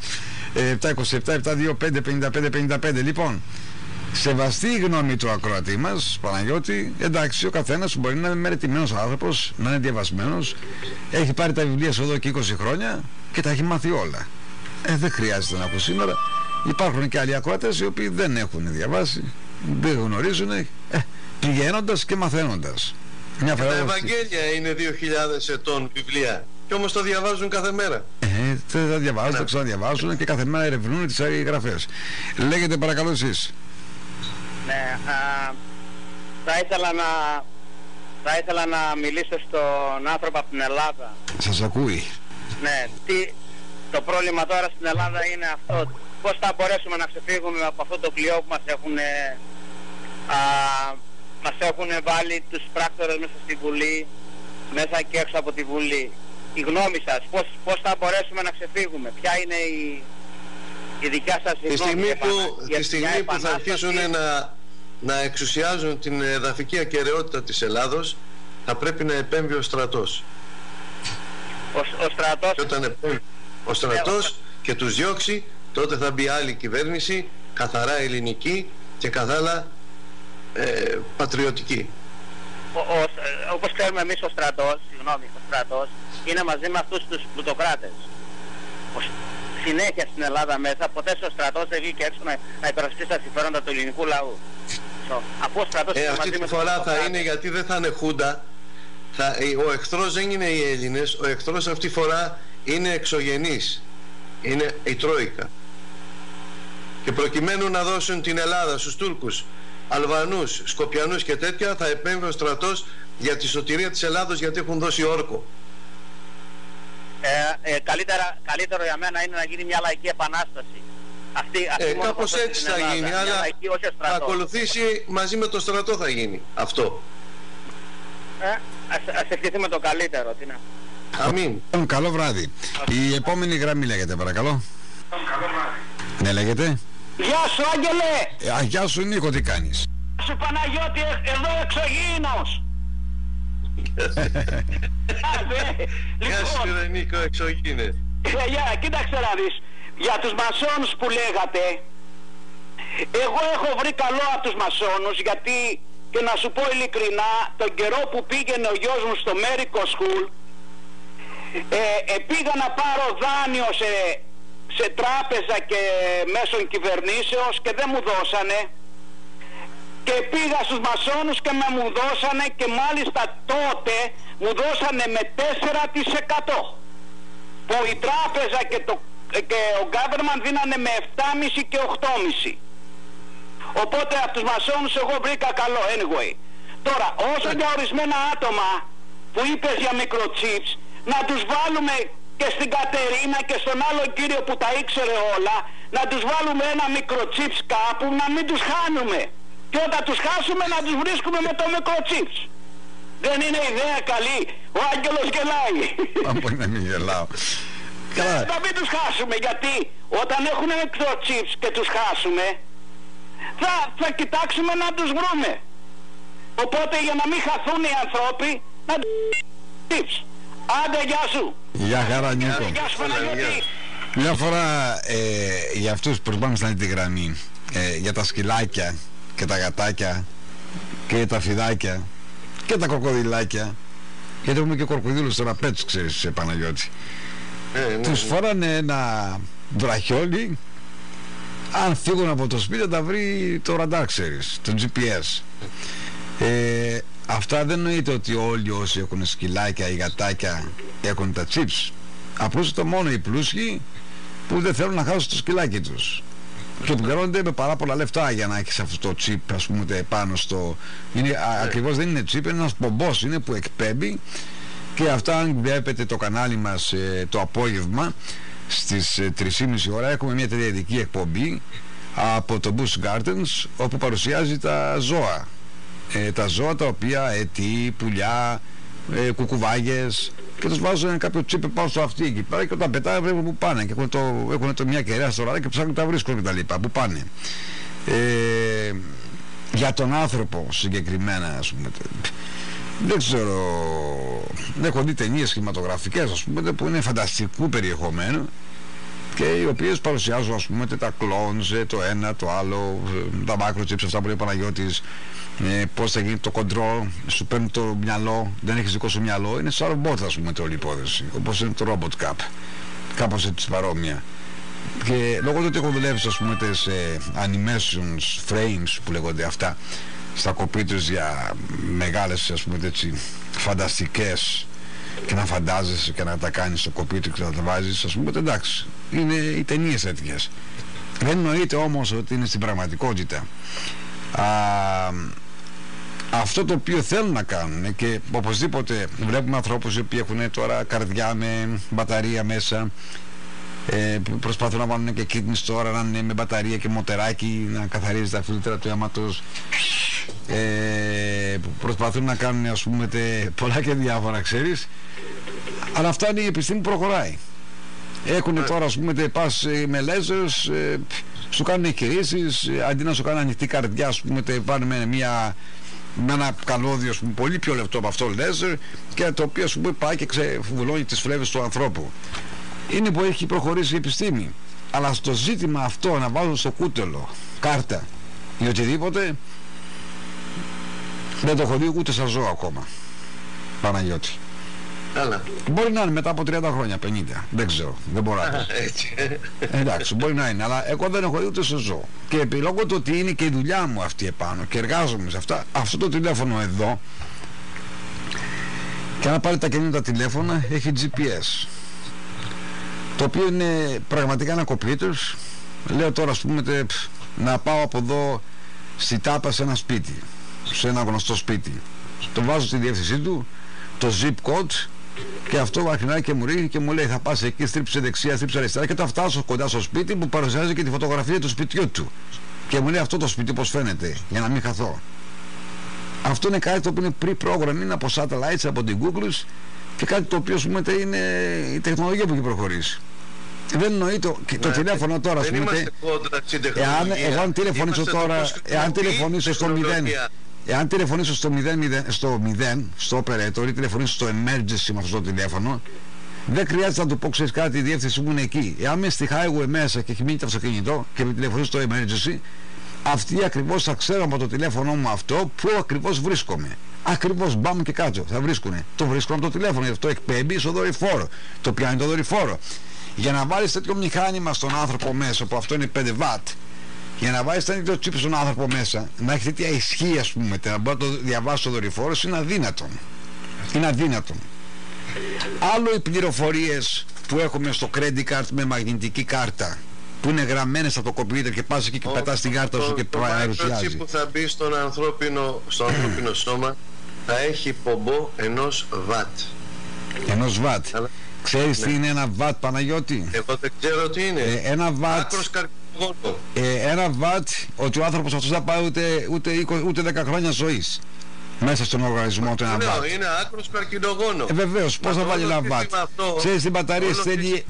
727-725-55-55. Λοιπόν, σεβαστή η γνώμη του ακροατή μας, Παναγιώτη. Εντάξει, ο καθένας μπορεί να είναι μερετημένος άνθρωπος, να είναι διαβασμένος. Έχει πάρει τα βιβλία σου εδώ και 20 χρόνια και τα έχει μάθει όλα. Δεν χρειάζεται να ακούσει σήμερα. Υπάρχουν και άλλοι ακροατές οι οποίοι δεν έχουν διαβάσει, δεν γνωρίζουν, πηγαίνοντας και μαθαίνοντας. Τα Ευαγγέλια είναι 2.000 ετών βιβλία και όμως το διαβάζουν κάθε μέρα. Θα διαβάζουν, θα ξαναδιαβάζουν και κάθε μέρα ερευνούν τις γραφές. Λέγεται παρακαλώ εσείς. Ναι, θα ήθελα να μιλήσω στον άνθρωπο από την Ελλάδα. Σας ακούει. Ναι, το πρόβλημα τώρα στην Ελλάδα είναι αυτό. Πώς θα μπορέσουμε να ξεφύγουμε από αυτό το πλοιό που μας έχουν βάλει τους πράκτορες μέσα στη Βουλή, μέσα και έξω από τη Βουλή. Η γνώμη σας, πώς θα μπορέσουμε να ξεφύγουμε, ποια είναι η δικιά σας γνώμη? Τη στιγμή που θα αρχίσουν να εξουσιάζουν την εδαφική ακεραιότητα της Ελλάδος, θα πρέπει να επέμβει ο στρατός. Ο στρατός... Και όταν επέμβει ο στρατός και τους διώξει, τότε θα μπει άλλη κυβέρνηση, καθαρά ελληνική και καθαρά πατριωτική. Όπως ξέρουμε εμείς ο στρατός είναι μαζί με αυτούς τους πλουτοκράτες. συνέχεια στην Ελλάδα μέσα, ποτέ ο στρατός δεν βγήκε έξω να υπερασπίσει τα συμφέροντα του ελληνικού λαού. Αφού ο στρατός αυτή τη φορά θα είναι, γιατί δεν θα είναι χούντα. Ο εχθρός δεν είναι οι Έλληνες, ο εχθρός αυτή τη φορά είναι εξωγενής. Είναι η Τρόικα. Και προκειμένου να δώσουν την Ελλάδα στους Τούρκους, Αλβανούς, Σκοπιανούς και τέτοια, θα επέμβει ο στρατός για τη σωτηρία της Ελλάδος, γιατί έχουν δώσει όρκο. Καλύτερο για μένα είναι να γίνει μια λαϊκή επανάσταση. Κάπως έτσι θα γίνει, αλλά θα ακολουθήσει μαζί με το στρατό, θα γίνει αυτό. Ας ευχηθούμε το καλύτερο. Τι να. Αμήν. Καλό βράδυ. Η επόμενη γραμμή λέγεται, παρακαλώ. Ναι, λέγεται. Γεια σου, Άγγελε. Γεια σου, Νίκο, τι κάνεις? Γεια σου, Παναγιώτη, εδώ εξωγήινος. Γεια σου, Νίκο, εξωγήινε. Κοίταξε να δεις, για τους μασόνους που λέγατε, εγώ έχω βρει καλό από τους μασόνους, γιατί, και να σου πω ειλικρινά, τον καιρό που πήγαινε ο γιος μου στο Medical School, πήγα να πάρω δάνειο σε τράπεζα και μέσων κυβερνήσεως και δεν μου δώσανε, και πήγα στους μασόνους και μου δώσανε, και μάλιστα τότε μου δώσανε με 4%, που η τράπεζα και ο government δίνανε με 7,5 και 8,5. Οπότε από τους μασόνους εγώ βρήκα καλό. Anyway, τώρα όσο για ορισμένα άτομα που είπες για microchips, να τους βάλουμε και στην Κατερίνα και στον άλλο κύριο που τα ήξερε όλα, να τους βάλουμε ένα microchips κάπου, να μην τους χάνουμε, και όταν τους χάσουμε να τους βρίσκουμε με το microchips. Δεν είναι ιδέα καλή? Ο Άγγελος γελάει. Μπορεί να μην γελάω. Να μην τους χάσουμε, γιατί όταν έχουν microchips και τους χάσουμε, θα κοιτάξουμε να τους βρούμε. Οπότε για να μην χαθούν οι ανθρώποι, να τους tips. Άντε, γεια σου. Γεια χαρά, Νίκο. Γεια σου, Παναγιώτη. Μια φορά για αυτούς που πάμε στην άλλη γραμμή, για τα σκυλάκια και τα γατάκια και τα φιδάκια και τα κροκοδιλάκια, γιατί έχουμε και κροκοδίλους τώρα, πέτς, ξέρεις, Παναγιώτη. Τους φοράνε ένα βραχιόλι, αν φύγουν από το σπίτι θα τα βρει το ραντάρ, ξέρεις, το GPS. Αυτά δεν νοείται ότι όλοι όσοι έχουν σκυλάκια ή γατάκια έχουν τα chips. Απλώς το μόνο οι πλούσιοι που δεν θέλουν να χάσουν το σκυλάκι τους, και που πληρώνονται με πάρα πολλά λεφτά για να έχεις αυτό το chip, ας πούμε, πάνω στο... Ακριβώς δεν είναι chip, είναι ένας πομπός, είναι που εκπέμπει. Και αυτά, αν βλέπετε το κανάλι μας το απόγευμα στις 3:30 ώρα, έχουμε μια τηλεοπτική εκπομπή από το Busch Gardens, όπου παρουσιάζει τα ζώα. Τα ζώα τα οποία πουλιά, κουκουβάγες, και τους βάζουν κάποιο τσίπε πάνω στο αυτί εκεί πέρα, και όταν πετάει βλέπουν που πάνε, και έχουν μια κεραία στο ράδι και ψάχνουν τα βρίσκουν και τα λοιπά, που πάνε. Για τον άνθρωπο συγκεκριμένα, ας πούμε, δεν ξέρω, έχω δει ταινίες κινηματογραφικές, ας πούμε, που είναι φανταστικού περιεχομένου και οι οποίες παρουσιάζουν, ας πούμε, τα clones, το ένα, το άλλο, τα microchips, αυτά που λέει ο Παναγιώτης, πώς θα γίνει το control, σου παίρνει το μυαλό, δεν έχεις δικό σου μυαλό, είναι σαν ρομπότ, ας πούμε, όλη η υπόθεση, όπως είναι το Robot Cup, κάπως έτσι παρόμοια. Και λόγω του ότι έχω δουλέψει, ας πούμε, σε animations, frames που λέγονται αυτά, στα κομπιούτερς για μεγάλες, ας πούμε, έτσι, φανταστικές, και να φαντάζεσαι και να τα κάνεις στο κομπιούτερ και να τα βάζεις, ας πούμε, εντάξει, είναι οι ταινίες τέτοιες. Δεν εννοείται όμως ότι είναι στην πραγματικότητα. Αυτό το οποίο θέλουν να κάνουν, και οπωσδήποτε βλέπουμε ανθρώπους οι οποίοι έχουν τώρα καρδιά με μπαταρία μέσα, προσπαθούν να βάλουν και kidneys τώρα, να είναι με μπαταρία και μοτεράκι, να καθαρίζει τα φίλτρα του αίματος, προσπαθούν να κάνουν, ας πούμε, πολλά και διάφορα, ξέρεις, αλλά αυτά είναι η επιστήμη που προχωράει. Έχουν τώρα, ας πούμε, πας με λέζερς, σου κάνουν εγχειρήσεις, αντί να σου κάνουν ανοιχτή καρδιά, ας πούμε, πάνε με ένα καλώδιο, ας πούμε, πολύ πιο λεπτό από αυτό λέζερ, και το οποίο, ας πούμε, πάει και ξεβουλώνει τις φλέβες του ανθρώπου. Είναι που έχει προχωρήσει η επιστήμη, αλλά στο ζήτημα αυτό να βάλουν στο κούτελο κάρτα ή οτιδήποτε, δεν το έχω δει ούτε στα ζώα ακόμα, Παναγιώτη. Καλά. Μπορεί να είναι μετά από 30 χρόνια, 50. Δεν ξέρω. Δεν μπορώ να πω. Εντάξει, μπορεί να είναι. Αλλά εγώ δεν έχω δει ούτε σε ζώο. Και επιλόγω το ότι είναι και η δουλειά μου αυτή επάνω και εργάζομαι σε αυτά. Αυτό το τηλέφωνο εδώ. Και αν πάρει τα καινούργια τηλέφωνα, έχει GPS. Το οποίο είναι πραγματικά ένα κομπιούτερ. Λέω τώρα, ας πούμε, να πάω από εδώ στη Τάπα σε ένα σπίτι, σε ένα γνωστό σπίτι. Το βάζω στη διεύθυνσή του, το zip code, και αυτό αρχινάει και μου ρίχνει και μου λέει θα πας εκεί, στρίψε δεξιά, στρίψε αριστερά, και θα φτάσω κοντά στο σπίτι που παρουσιάζει και τη φωτογραφία του σπιτιού του. Και μου λέει αυτό το σπίτι πώς φαίνεται, για να μην χαθώ. Αυτό είναι κάτι το οποίο είναι pre-program, είναι από satellites, από την Google, και κάτι το οποίο είναι η τεχνολογία που έχει προχωρήσει. Δεν εννοεί το τηλέφωνο τώρα. Δεν είμαστε κόντρα στην τεχνολογία. Εγώ αν τηλεφωνήσω τώρα, εάν τηλεφωνήσω στο 0, εάν τηλεφωνήσω στο 0, στο operator, ή τηλεφωνήσω στο emergency με αυτό το τηλέφωνο, δεν χρειάζεται να του πω, ξέρεις κάτι, η διεύθυνση μου είναι εκεί. Εάν είμαι στη highway μέσα και έχει μείνει το αυτοκίνητο και με τηλεφωνήσω στο emergency, αυτοί ακριβώς θα ξέρουν από το τηλέφωνο μου αυτό που ακριβώς βρίσκομαι. Ακριβώς μπαμ και κάτω θα βρίσκουνε. Το βρίσκουν από το τηλέφωνο, γιατί αυτό εκπέμπει στο δορυφόρο. Το πιάνει το δορυφόρο. Για να βάλεις τέτοιο μηχάνημα στον άνθρωπο μέσα, που αυτό είναι 5 W, για να βάλεις τέτοιο τσίπ στον άνθρωπο μέσα, να έχει τέτοια ισχύ, ας πούμε, να μπορεί να το διαβάσει στο δορυφόρο, είναι αδύνατον. Είναι αδύνατον. Άλλο οι πληροφορίες που έχουμε στο credit card με μαγνητική κάρτα, που είναι γραμμένες από το κομπιούτερ και πας εκεί και πετάς την κάρτα σου και παρουσιάζει. Το που θα μπει στο ανθρώπινο σώμα θα έχει πομπό 1 watt. 1 watt. Αλλά, ξέρεις τι είναι 1 watt, Παναγιώτη? Εγώ δεν ξέρω τι είναι. 1 watt. Άκρος καρκινογόνο. 1 watt, ότι ο άνθρωπος αυτός θα πάει ούτε 10 χρόνια ζωής μέσα στον οργανισμό του 1 watt. Είναι άκρος καρκινογόνο. Βεβαίως, πώς θα βάλει 1 watt? Ξέρεις, την μπαταρία στέλνει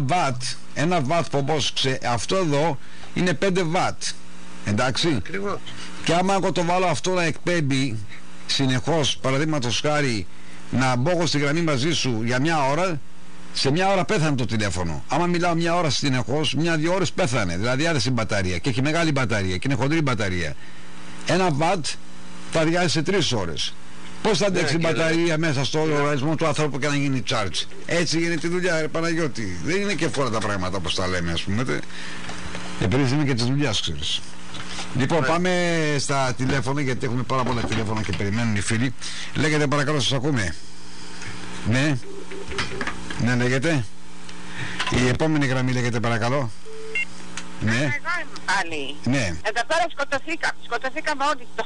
1 watt πομπός. Αυτό εδώ είναι 5 watt. Εντάξει. Ακριβώς. Και άμα εγώ το βάλω αυτό να εκπέμπει συνεχώς, παραδείγματος χάρη, να μπω εγώ στη γραμμή μαζί σου για μια ώρα, σε μια ώρα πέθανε το τηλέφωνο. Άμα μιλάω μια ώρα συνεχώς, 1-2 ώρες πέθανε. Δηλαδή άδεση μπαταρία, και έχει μεγάλη μπαταρία και είναι χοντρή μπαταρία. 1 watt θα διάσει σε 3 ώρες. Πώς θα αντέξει η μπαταρία μέσα στο οργανισμό του ανθρώπου και να γίνει charge? Έτσι γίνεται η δουλειά, Παναγιώτη. Δεν είναι και εύκολα τα πράγματα όπως τα λέμε, ας πούμε. Επειδή είναι και της δουλειάς, ξέρεις. Λοιπόν, πάμε στα τηλέφωνα, γιατί έχουμε πάρα πολλά τηλέφωνα και περιμένουν οι φίλοι. Λέγεται, παρακαλώ, σας ακούμε. Ναι. Ναι, λέγεται. Η επόμενη γραμμή λέγεται, παρακαλώ. Ναι. Εγώ είμαι πάλι. Ναι. Εδώ πέρα σκοτωθήκαμε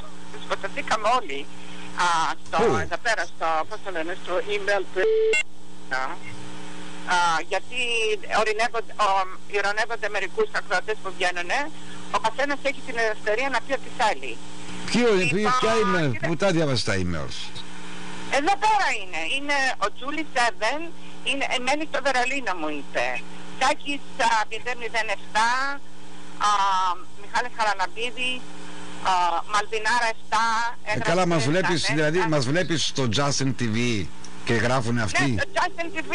όλοι. Εδώ πέρα πώς το λένε, στο email του. Γιατί ειρωνεύονται μερικούς ακροατές που βγαίνουνε. Ο καθένας έχει την ελευθερία να πει ό,τι θέλει. Ποια email, που τα διάβασε τα emails? Εδώ πέρα είναι ο Τζούλι 7, μένει στο Βερολίνο, μου είπε. Τάκης 007, Μιχάλης Χαραλαμπίδης, Μαλβινάρα 7. Καλά, μας βλέπεις, δηλαδή μας βλέπεις στο Justin TV και γράφουν αυτοί? Ναι, στο Justin TV.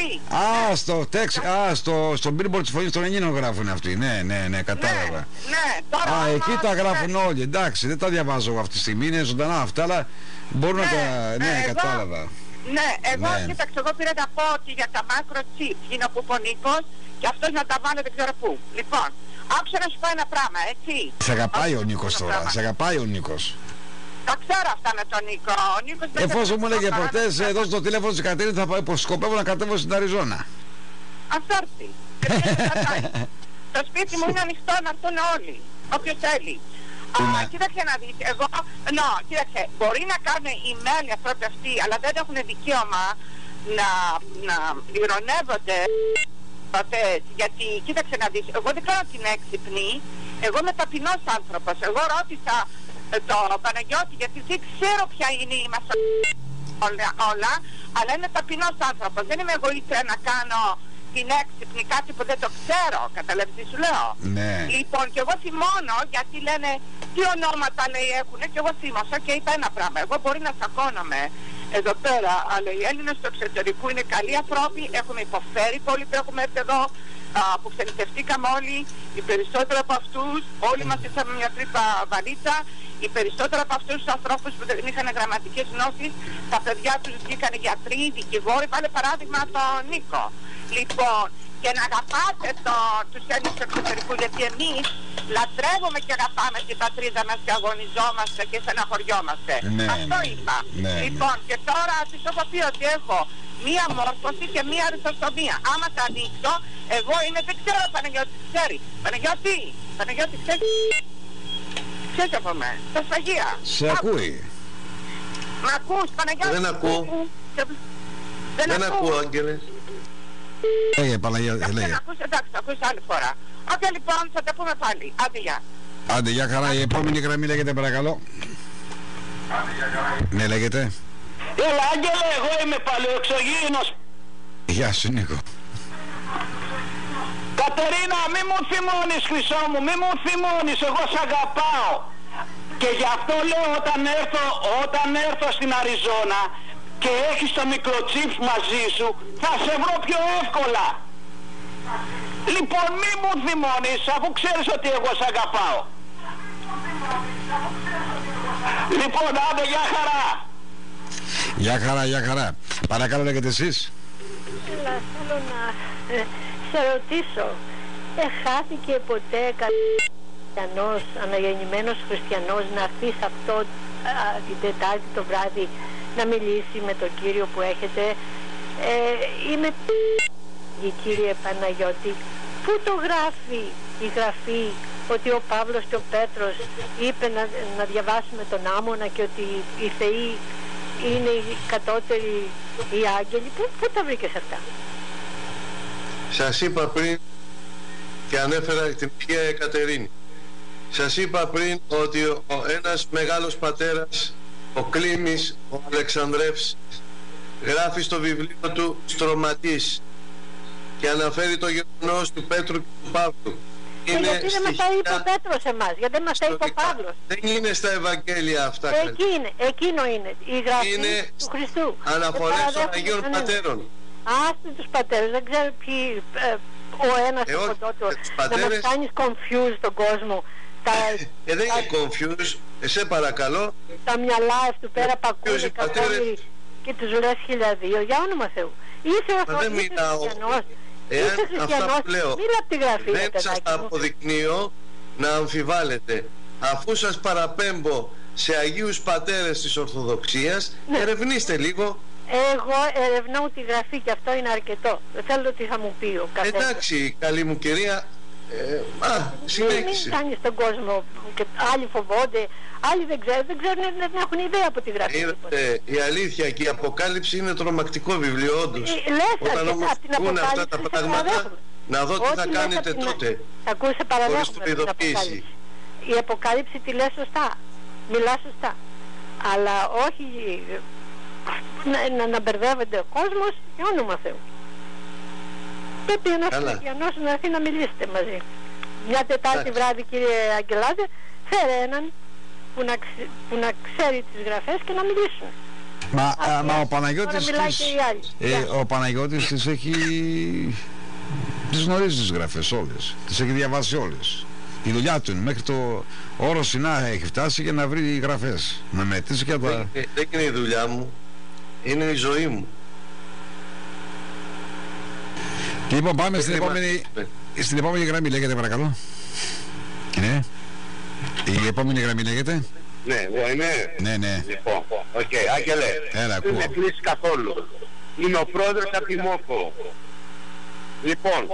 Στο Billboard της Φωνής των Ελλήνων γράφουν αυτοί. Ναι, κατάλαβα. Ναι, τώρα εκεί τα γράφουν όλοι. Εντάξει, δεν τα διαβάζω αυτή τη στιγμή, είναι ζωντανά αυτά, αλλά μπορούν να τα... Ναι, κατάλαβα. Ναι, εγώ κοίταξε, εγώ πήρα να πω ότι για τα microchip είναι ο Πουπονίκος και αυτός να τα βάλω δεν ξέρω πού. Λοιπόν, άκουσα να σου πω ένα πράγμα, έτσι. Σε αγαπάει ο Νίκος τώρα, σε αγαπάει ο Νίκος. Τα ξέρω αυτά με τον Νίκο. Ο Νίκος εφόσον μου έλεγε προχτές, εδώ στο τηλέφωνο της Κατερίνης θα πάω, σκοπεύω να κατέβω στην Αριζόνα. Ας έρθει. Το σπίτι μου είναι ανοιχτό να έρθουν όλοι, όποιος θέλει. Κοίταξε να δεις, κοίταξε, μπορεί να κάνουν email οι άνθρωποι αυτοί, αλλά δεν έχουν δικαίωμα να ειρωνεύονται, γιατί κοίταξε να δεις, εγώ δεν κάνω την έξυπνη, εγώ είμαι ταπεινός άνθρωπος. Εγώ ρώτησα το Παναγιώτη, γιατί δεν ξέρω ποια είναι η όλα, αλλά είμαι ταπεινός άνθρωπος. Δεν είμαι εγωίστρια να κάνω την έξυπνη κάτι που δεν το ξέρω, καταλαβαίνεις τι σου λέω? Ναι. Λοιπόν, και εγώ θυμώνω γιατί λένε τι ονόματα λέει έχουνε, και εγώ θύμωσα και είπα ένα πράγμα. Εγώ μπορεί να σακώνομαι εδώ πέρα, αλλά οι Έλληνες του εξωτερικού είναι καλοί ανθρώποι, έχουμε υποφέρει πολύ που έχουμε έρθει εδώ που ξενιτευτήκαμε όλοι, οι περισσότεροι από αυτούς, όλοι μας ήρθαμε μια τρύπα βαλίτσα, οι περισσότεροι από αυτούς τους ανθρώπους που δεν είχαν γραμματικές γνώσεις, τα παιδιά τους βγήκαν γιατροί, δικηγόροι, βάλε παράδειγμα τον Νίκο. Λοιπόν, και να αγαπάτε τους Έλληνες του εξωτερικού, γιατί εμείς λατρεύουμε και αγαπάμε την πατρίδα μας και αγωνιζόμαστε και στεναχωριόμαστε. Αυτό είπα. Λοιπόν, και τώρα σας έχω πει ότι έχω μία μόρφωση και μία ρυθοστομία. Άμα τα ανοίξω, εγώ είναι, δεν ξέρω, Παναγιώτη ξέρει. Παναγιώτη ξέρει. Ξέρεις από μένα, στα σφαγεία. Σε ακούει. Μ' ακούς, Παναγιώτη? Δεν ακούω. Δεν ακούω, Άγγελε. Λέγε, Παναγιώτη, λέγε. Εντάξει, θα ακούσεις άλλη φορά. Άντε λοιπόν, θα τα πούμε πάλι. Άντε, γεια. Άντε, γεια χαρά. Η επόμενη γραμμή λέγεται, παρακαλώ. Ναι, λέγεται. Έλα, Άγγελε, εγώ είμαι παλαιοεξωγήινος. Γεια σου, Νίκο. Κατερίνα, μη μου θυμώνεις, χρυσό μου, μη μου θυμώνεις, εγώ σ' αγαπάω. Και γι' αυτό λέω, όταν έρθω στην Αριζόνα και έχεις το μικροτσίπ μαζί σου, θα σε βρω πιο εύκολα. Λοιπόν, μη μου θυμώνεις, αφού ξέρεις ότι εγώ σ' αγαπάω. Λοιπόν, άντε, γεια χαρά. Γεια χαρά, γεια χαρά. Παρακαλώ, λέγετε εσείς. Θέλω να σε ρωτήσω, χάθηκε ποτέ χριστιανός, αναγεννημένος χριστιανός να έρθει σε αυτό την Τετάρτη το βράδυ να μιλήσει με τον Κύριο που έχετε? Είμαι κύριε Παναγιώτη. Πού το γράφει η Γραφή ότι ο Παύλος και ο Πέτρος είπε να διαβάσουμε τον Άμμονα και ότι οι θεοί είναι οι κατώτεροι, οι άγγελοι? Πού τα βρήκες αυτά? Σας είπα πριν και ανέφερα την Αγία Κατερίνη. Σας είπα πριν ότι ένας μεγάλος πατέρας, ο Κλήμης, ο Αλεξανδρεύς, γράφει στο βιβλίο του Στρωματής και αναφέρει το γεγονός του Πέτρου και του Παύλου. Γιατί δεν μας τα είπε ο Πέτρος εμάς, γιατί δεν μας τα είπε ο Παύλος? Δεν είναι στα Ευαγγέλια αυτά. Εκείνο είναι η Γραφή είναι του Χριστού. Αναφορές των Αγίων Πατέρων. Άστε τους πατέρες, δεν ξέρω ποιοι, ο ένας από τότε, να μας κάνεις confuse τον κόσμο. Δεν είναι confuse, σε παρακαλώ. Τα μυαλά του πέρα πακούνε καθόλου και τους λες 1002, για όνομα Θεού. Είσαι ο χριστιανός. Εάν αυτά που λέω δεν σας τα αποδεικνύω να αμφιβάλλετε, αφού σας παραπέμπω σε Αγίους Πατέρες της Ορθοδοξίας, ερευνήστε λίγο. Εγώ ερευνώ τη Γραφή και αυτό είναι αρκετό. Δεν θέλω τι θα μου πει ο καθένας. Εντάξει, καλή μου κυρία, συνέχισε. Μην κάνεις τον κόσμο και άλλοι φοβόνται, άλλοι δεν ξέρουν, δεν έχουν ιδέα από τη Γραφή. Η αλήθεια και η Αποκάλυψη είναι τρομακτικό βιβλίο όντως. Όταν όμως βγουν αυτά τα πράγματα, να δω τι θα κάνετε τότε. Θα ακούσε παραδέχομαι την Αποκάλυψη. Η Αποκάλυψη τη λέει σωστά, μιλά σωστά, αλλά όχι να μπερδεύεται ο κόσμος για όνομα Θεού. Πρέπει ένας χριστιανός να έρθει να μιλήσετε μαζί. Μια Τετάρτη βράδυ, κύριε Αγγελάδε, φέρε έναν που να ξέρει τις Γραφές και να μιλήσουν. Μα ο Παναγιώτης τις έχει, τις γνωρίζει τις Γραφές όλες, τις έχει διαβάσει όλες. Η δουλειά του είναι μέχρι το όρο Σινά έχει φτάσει για να βρει Γραφές, να μετρήσει και τα... Δεν είναι η δουλειά μου, είναι η ζωή μου. Λοιπόν, πάμε στην επόμενη γραμμή, λέγεται, παρακαλώ. Ναι. Η επόμενη γραμμή λέγεται. Ναι, εγώ είμαι. Ναι. Λοιπόν, Άγγελε, δεν με κλείσεις καθόλου. Είμαι ο πρόεδρος από τη ΜΟΚΟ. Λοιπόν,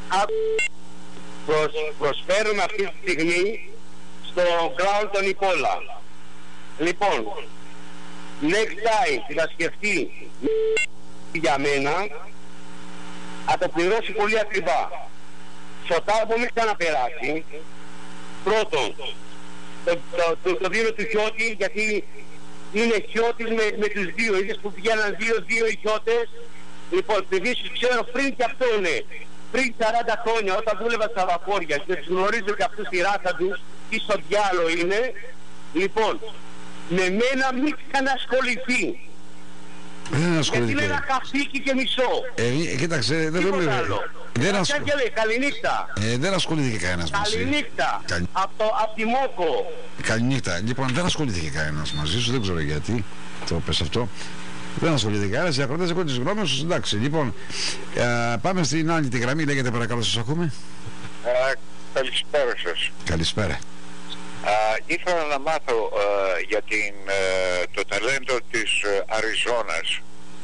προσφέρουμε αυτή τη στιγμή στο ground τον Νικόλα. Λοιπόν, next time που θα σκεφτεί για μένα, θα το πληρώσει πολύ ακριβά. Σωτά που μην ξαναπεράσει, πρώτον, το δίνω του Χιώτη, γιατί είναι Χιώτης με τους δύο, είδες που πηγαίναν δύο οι Χιώτες. Λοιπόν, επειδή σου ξέρω πριν και αυτό είναι, πριν 40 χρόνια όταν δούλευα στα βαπόρια και τους γνωρίζω και αυτούς τη ράσα τους, τι στο διάλο είναι, λοιπόν, με μένα μην ξανασχοληθεί. Δεν ασχολείται. Γιατί είναι ένα καφίκι και μισό. Κοίταξε, δεν το λέω. Καληνύχτα. Δεν ασχολήθηκε κανένας μαζί. Καληνύχτα. Από τη Μόκο. Καληνύχτα. Λοιπόν, δεν ασχολήθηκε κανένας μαζί σου, δεν ξέρω γιατί το πες αυτό. Δεν ασχολείται κανένας, οι ακροτές έχουν τις γνώμες τους, εντάξει. Λοιπόν, πάμε στην άλλη τη γραμμή, λέγεται παρακαλώ, σας ακούμε. Καλησπέρα σας. Καλησπέρα. Ήθελα να μάθω για το ταλέντο της Αριζόνας.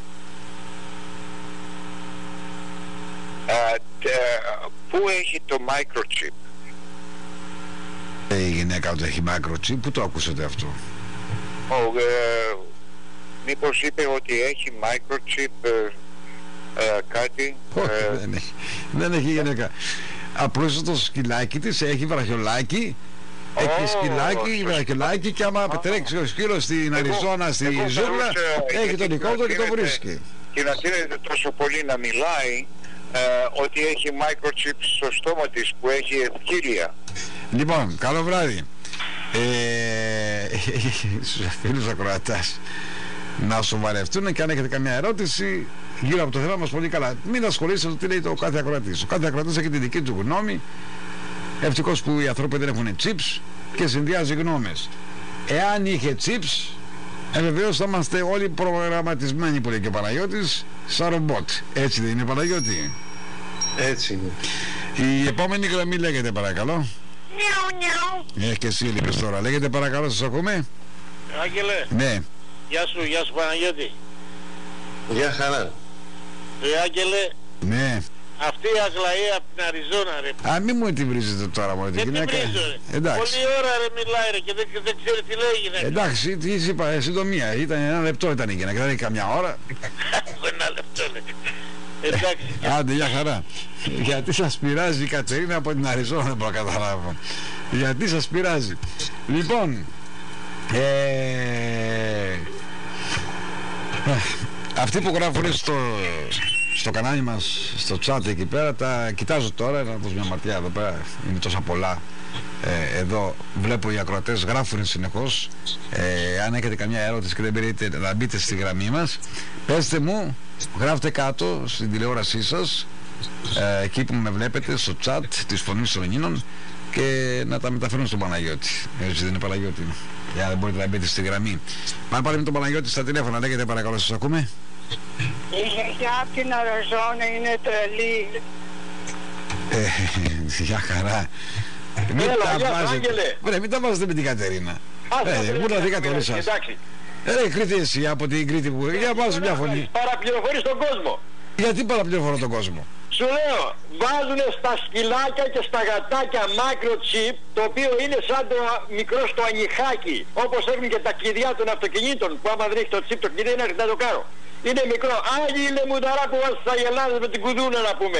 Πού έχει το microchip? Η γυναίκα ότι έχει microchip, πού το ακούσατε αυτό? Μήπως είπε ότι έχει microchip κάτι? Όχι, δεν έχει γυναίκα. Απλώς το σκυλάκι της έχει βραχιολάκι. Έχει σκυλάκι, βραχιολάκι, και άμα τρέξει ο σκύλος στην Αριζόνα, στη ζούγκλα, έχει τον ικόντο και το βρίσκει. Και να θέλετε τόσο πολύ να μιλάει ότι έχει microchip στο στόμα της που έχει ευκύλια. Λοιπόν, καλό βράδυ. Στους φίλους ακροατάς να σοβαρευτούν, και αν έχετε καμιά ερώτηση γύρω από το θέμα μας, πολύ καλά. Μην ασχολείστε τι λέει το κάθε ακροατής. Ο κάθε ακροατής έχει τη δική του γνώμη. Ευτυχώς που οι άνθρωποι δεν έχουν chips και συνδυάζει γνώμες. Εάν είχε chips, βεβαίως θα είμαστε όλοι προγραμματισμένοι, που λέει και ο Παναγιώτης, σαν ρομπότ. Έτσι δεν είναι, Παναγιώτη? Έτσι είναι. Η επόμενη γραμμή λέγεται παρακαλώ. Και εσύ έλειπες τώρα. Λέγεται παρακαλώ, σας ακούμε. Άγγελε. Ναι. Γεια σου Παναγιώτη. Γεια χαρά. Άγγελε. Ναι. Αυτή η Αγλαία από την Αριζόνα, ρε. Μην μου τη βρίζετε τώρα, μωρέ, την γυναίκα. Εντάξει. Πολλή ώρα ρε μιλάει, ρε, και δεν ξέρει τι λέει η γυναίκα. Εντάξει, τι είπα, συντομία. Ήταν 1 λεπτό ήταν η γυναίκα, δεν είναι καμιά ώρα. 1 λεπτό, λέει. Εντάξει. Άντε, για χαρά. Γιατί σας πειράζει η Κατερίνα από την Αριζόνα, δεν μπορώ να καταλάβω. Γιατί σας πειράζει. Λοιπόν, αυτοί που γράφουν στο κανάλι μας, στο chat εκεί πέρα, τα κοιτάζω τώρα, να δώσω μια ματιά εδώ πέρα, είναι τόσα πολλά. Εδώ βλέπω οι ακροατές γράφουν συνεχώς. Αν έχετε καμιά ερώτηση και δεν μπορείτε να μπείτε στη γραμμή μας, πέστε μου, γράφτε κάτω στην τηλεόρασή σας, εκεί που με βλέπετε, στο chat της Φωνής των Ελλήνων, και να τα μεταφέρουν στον Παναγιώτη. Έτσι δεν είναι, Παναγιώτη? Για δεν μπορείτε να μπείτε στη γραμμή. Πάμε πάλι με τον Παναγιώτη στα τηλέφωνα. Λέγεται παρακαλώ, σας ακούμε. Η γιαγιά από την Αριζόνα είναι τρελή. Για χαρά. Μην τα βάζετε με την Κατερίνα. Πού να δείτε όλοι σας. Ρε Κρήτη, εσύ από την Κρήτη που... Για βάζω μια φωνή. Παραπληροφορείς τον κόσμο. Γιατί παραπληροφορώ τον κόσμο? Σου λέω, βάζουν στα σκυλάκια και στα γατάκια microchip, το οποίο είναι σαν το μικρό στο ανιχάκι, όπως έχουν και τα κλειδιά των αυτοκινήτων, που άμα δεν έχει το chip το κλειδί είναι αρκετά το κάρο. Είναι μικρό. Άλλη η λεμουδαρά που βάζει στα γελάδες με την κουδούνα, να πούμε.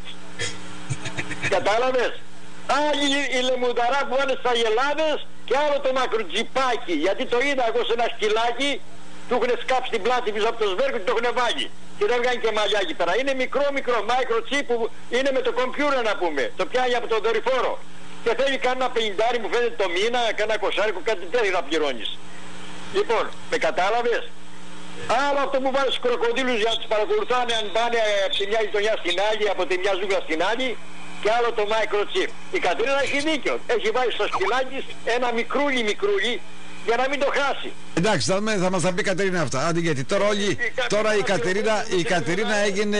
Κατάλαβες? Άλλη η λεμουδαρά που βάζει στα γελάδες, και άλλο το μακροτζιπάκι. Γιατί το είδα εγώ σε ένα σκυλάκι, του έχουν σκάψει την πλάτη πίσω από το σβέρκο και το έχουν βάλει. Και δεν βγαίνει και μαλλιά εκεί πέρα. Είναι μικρό microchip που είναι με το κομπιούτερ, να πούμε. Το πιάνει από τον δορυφόρο. Και θέλει κανένα 50 μου φαίνεται το μήνα, κανένα 20, κάτι τέτοιο να πληρώνεις. Λοιπόν, με κατάλαβες? Άλλο αυτό που βάζει στους κροκοδίλους για να τους παρακολουθάνε αν πάνε από τη μια γειτονιά στην άλλη, από τη μια ζούγκλα στην άλλη, και άλλο το microchip. Η Κατερίνα έχει δίκιο. Έχει βάλει στο σκυλάκι ένα μικρούλι για να μην το χάσει. Εντάξει, θα μας τα πει η Κατερίνα αυτά. Άντε, γιατί τώρα η Κατερίνα έγινε...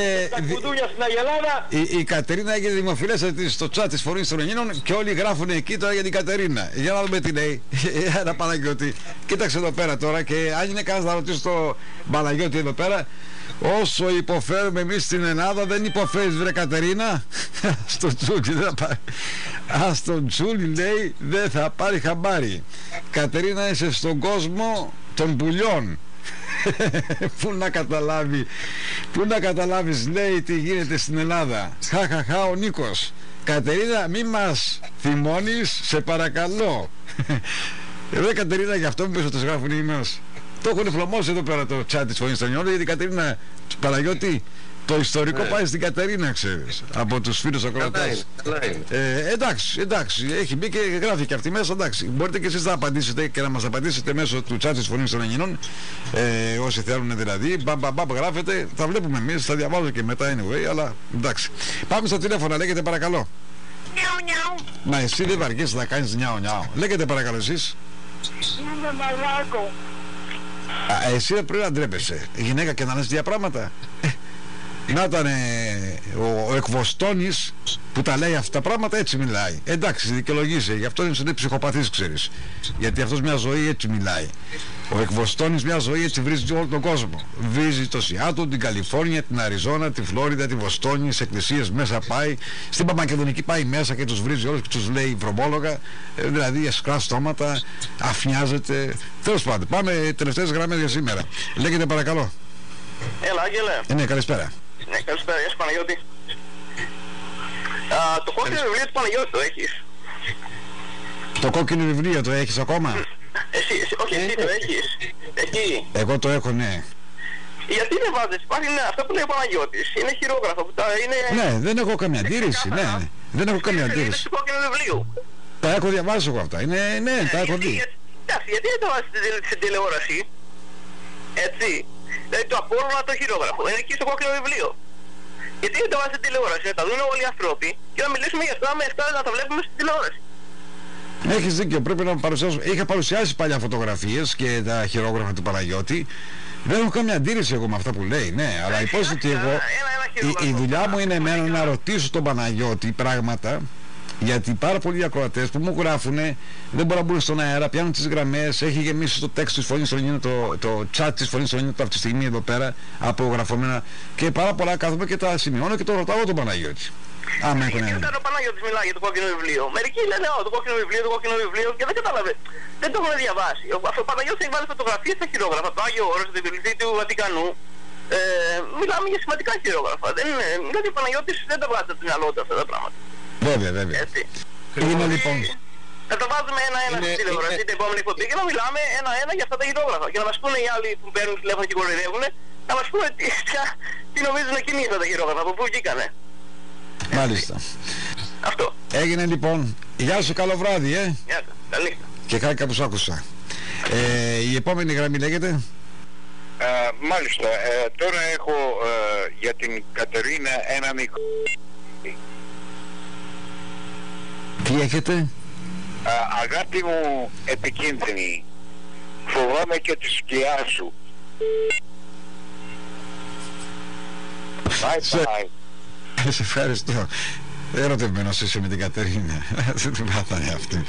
Η Κατερίνα έγινε δημοφιλές στο chat της Φωνής των Ελλήνων και όλοι γράφουν εκεί τώρα για την Κατερίνα. Για να δούμε τι λέει. Ένα Παναγιώτη. Κοίταξε εδώ πέρα τώρα, και αν είναι κανένας να ρωτήσει το Παναγιώτη εδώ πέρα, όσο υποφέρουμε εμείς στην Ελλάδα, δεν υποφέρεις βρε Κατερίνα? Στο Τζούλι δεν θα πάρει. Στο Τζούλι λέει δεν θα πάρει χαμπάρι. Κατερίνα, είσαι στον κόσμο των πουλιών. Πού να καταλάβεις λέει τι γίνεται στην Ελλάδα. Χαχαχά ο Νίκος. Κατερίνα, μη μας θυμώνεις, σε παρακαλώ. Εδώ Κατερίνα, γι' αυτό μου πες ότι γράφουν οι emails. Το έχουν φλωμώσει εδώ πέρα το chat της Φωνής των Ινιών, γιατί η Κατερίνα Παναγιώτη, το ιστορικό πάει στην Κατερίνα, ξέρεις, από τους φίλους ακροατές. Εντάξει, έχει μπει και γράφει και αυτή μέσα, εντάξει. Μπορείτε και εσείς να απαντήσετε και να μας απαντήσετε μέσω του chat της Φωνής των Ινιών, όσοι θέλουν δηλαδή, μπαμπαμπαμπ γράφετε, θα βλέπουμε εμείς, θα διαβάζω και μετά anyway, αλλά εντάξει. Πάμε στο τηλέφωνο, λέγεται παρακαλώ. Μα εσύ δεν βαριέσαι να κάνεις νιάου. Λέγεται παρακαλώ εσείς. Είμαι μαλάκο. Εσύ πρέπει να ντρέπεσαι. Γυναίκα και να λες τέτοια πράγματα. Να ήταν ο εκβοστόνης που τα λέει αυτά τα πράγματα, έτσι μιλάει. Εντάξει, δικαιολογείσαι, γι' αυτό είναι ψυχοπαθής, ξέρεις. Γιατί αυτός μια ζωή έτσι μιλάει. Ο εκβοστόνης μια ζωή έτσι βρίζει όλο τον κόσμο. Βρίζει το Σιάτλ, την Καλιφόρνια, την Αριζόνα, τη Φλόριντα, τη Βοστόνη, σε εκκλησίες μέσα πάει. Στην Παπαμακεδονική πάει μέσα και τους βρίζει όλους και τους λέει βρωμόλογα. Δηλαδή ασκρά στόματα, αφνιάζεται. Τέλος πάντων, πάμε τελευταίες γραμμές για σήμερα. Λέγεται παρακαλώ. Έλα, Άγγελε. Ναι, καλησπέρα. Ναι, καλησπέρα, γεια σου Παναγιώτη. Το κόκκινο βιβλίο του Παναγιώτη το έχεις? Το κόκκινο βιβλίο το έχεις ακόμα? Όχι, εσύ το έχεις. Εκεί. Εγώ το έχω, ναι. Γιατί δεν βάζεις, υπάρχει αυτό που λέει ο Παναγιώτης, είναι χειρόγραφο που τα είναι... Ναι, δεν έχω καμία αντίρρηση, ναι. Δεν έχω καμία αντίρρηση. Είναι του κόκκινου βιβλίου. Τα έχω διαβάσει εγώ αυτά, ναι, τα έχω δει. Γιατί δεν το βάζεις στην τηλεόραση, έτσι? Δηλαδή το Απόλλωνα το χειρόγραφο είναι εκεί στο κόκκινο βιβλίο. Γιατί δεν το βάζει στην τηλεόραση, να τα δουν όλοι οι άνθρωποι και να μιλήσουμε για αυτά με αυτά να τα βλέπουμε στην τηλεόραση. Έχεις δίκιο, πρέπει να παρουσιάσω. Είχα παρουσιάσει παλιά φωτογραφίες και τα χειρόγραφα του Παναγιώτη. Δεν έχω καμία αντίρρηση εγώ με αυτά που λέει, ναι, αλλά υπόψη ότι εγώ η δουλειά μου είναι εμένα να ρωτήσω τον Παναγιώτη πράγματα. Γιατί πάρα πολλοί ακροατές που μου γράφουνε δεν μπορούν να μπουν στον αέρα, πιάνουν τις γραμμές, έχει γεμίσει το text της Φωνής των Ινιών, το chat της Φωνής των Ινιών αυτή τη στιγμή εδώ πέρα, απογραφωμένα και πάρα πολλά κάθομαι και τα σημειώνω και το ρωτάω τον Παναγιώτη. Γιατί όταν ο Παναγιώτης μιλάει για το κόκκινο βιβλίο, μερικοί λένε το κόκκινο βιβλίο και δεν κατάλαβε. Δεν το έχουν διαβάσει. Ο Παναγιώτης έχει βάλει φωτογραφίες στα χειρόγραφα, το Άγιο Όρος, την Επιβληθή του Βατικανού. Μιλάμε για σημαντικά χειρόγραφα. Δηλαδή ο Παναγιώτης δεν τα βγάζει από το μυαλό του αυτά τα πράγματα. Βέβαια. Είναι λοιπόν. Θα το βάζουμε ένα-ένα στην τηλεόραση την επόμενη εκπομπή και να μιλάμε ένα-ένα για αυτά τα χειρόγραφα. Και να μας πούνε οι άλλοι που παίρνουν τηλέφωνο και κοροϊδεύουν, να μας πούνε τι νομίζουν εκείνοι αυτά τα χειρόγραφα, από πού βγήκανε. Μάλιστα. Αυτό. Έγινε λοιπόν. Γεια σου, καλό βράδυ, Γεια σου, καλή νύχτα. Και χάρηκα που σ' άκουσα. Η επόμενη γραμμή λέγεται. Μάλιστα. Τώρα έχω για την Κατερίνα ένα μικρό. Τι έχετε? Αγάπη μου επικίνδυνη, φοβάμαι και τη σκιά σου. Bye. Σε ευχαριστώ. Ερωτευμένος είσαι με την Κατερίνα. Δεν την πάθανε αυτή.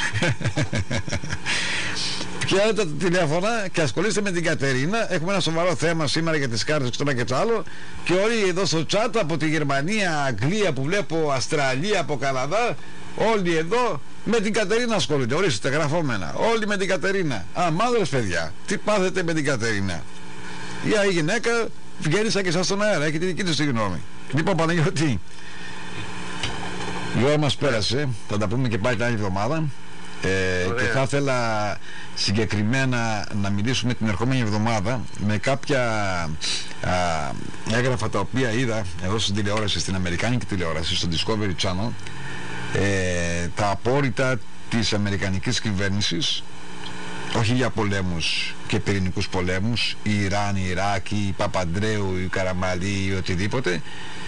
Πιάνετε τα τηλέφωνα και ασχολείστε με την Κατερίνα. Έχουμε ένα σοβαρό θέμα σήμερα για τις κάρτες και το ένα και το άλλο. Και όλοι εδώ στο chat από τη Γερμανία, Αγγλία που βλέπω, Αυστραλία, από Καναδά, όλοι εδώ με την Κατερίνα ασχολούνται. Ορίστε, γραφόμενα. Όλοι με την Κατερίνα. Μάδρες παιδιά, τι πάθετε με την Κατερίνα? Η γυναίκα βγαίνησα και εσάς στον αέρα. Έχετε δική της τη γνώμη. Λοιπόν, Παναγιώτη, η ώρα μας πέρασε. Θα τα πούμε και πάλι την άλλη εβδομάδα. Και θα ήθελα συγκεκριμένα να μιλήσουμε την ερχόμενη εβδομάδα με κάποια έγγραφα τα οποία είδα εδώ στην τηλεόραση, στην αμερικάνικη τηλεόραση, στο Discovery Channel, τα απόρριτα της αμερικανικής κυβέρνησης, όχι για πολέμους και πυρηνικούς πολέμους, η Ιράν, η Ιράκ, η Παπαντρέου, η Καραμαλή ή οτιδήποτε,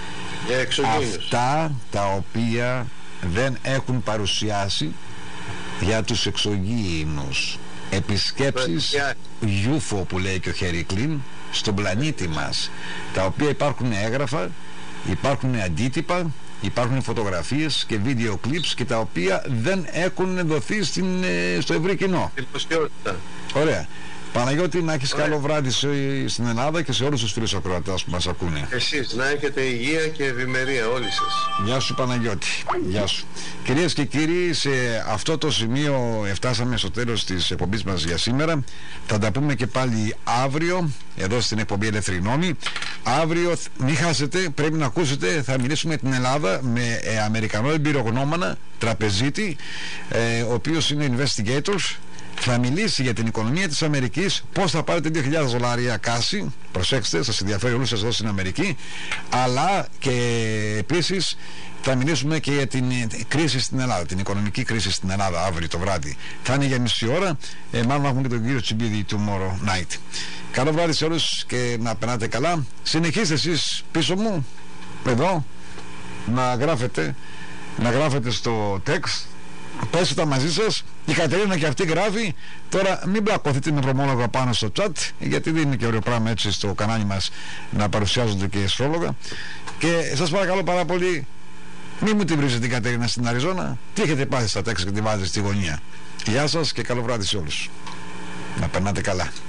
αυτά τα οποία δεν έχουν παρουσιάσει για τους εξωγήινους επισκέψεις UFO που λέει και ο Χερικλίν στον πλανήτη μας, τα οποία υπάρχουν έγγραφα, υπάρχουν αντίτυπα, υπάρχουν φωτογραφίες και βίντεο κλιπς και τα οποία δεν έχουν δοθεί στο ευρύ κοινό. Ωραία. Παναγιώτη, να έχεις καλό βράδυ στην Ελλάδα και σε όλους τους φίλους ακροατές που μας ακούνε. Εσείς να έχετε υγεία και ευημερία όλοι σας. Γεια σου Παναγιώτη. Γεια σου. Κυρίες και κύριοι, σε αυτό το σημείο φτάσαμε στο τέλος της εκπομπής μας για σήμερα. Θα τα πούμε και πάλι αύριο εδώ στην εκπομπή Ελεύθερη Νόμη. Αύριο μην χάσετε, πρέπει να ακούσετε, θα μιλήσουμε την Ελλάδα με Αμερικανό εμπειρογνώμονα, τραπεζίτη, ο οποίος είναι investigators. θα μιλήσει για την οικονομία της Αμερικής, πώς θα πάρετε $2.000 κάση, προσέξτε, σας ενδιαφέρει όλους σας εδώ στην Αμερική, αλλά και επίσης θα μιλήσουμε και για την κρίση στην Ελλάδα, την οικονομική κρίση στην Ελλάδα αύριο το βράδυ. Θα είναι για μισή ώρα, μάλλον έχουμε και τον κύριο Τσιμπίδη tomorrow night. Καλό βράδυ σε όλους και να περνάτε καλά. Συνεχίστε εσείς πίσω μου, εδώ, να γράφετε στο text, πέστε τα μαζί σας. Η Κατερίνα και αυτή γράφει. Τώρα μην μπλακωθείτε με βρωμόλογα πάνω στο chat, γιατί δεν είναι και ωραίο πράγμα έτσι στο κανάλι μας να παρουσιάζονται και αστρόλογα. Και σας παρακαλώ πάρα πολύ, μην μου την βρίζετε την Κατερίνα στην Αριζόνα. Τι έχετε πάθει στα text και τη βάζετε στη γωνία. Γεια σας και καλό βράδυ σε όλους. Να περνάτε καλά.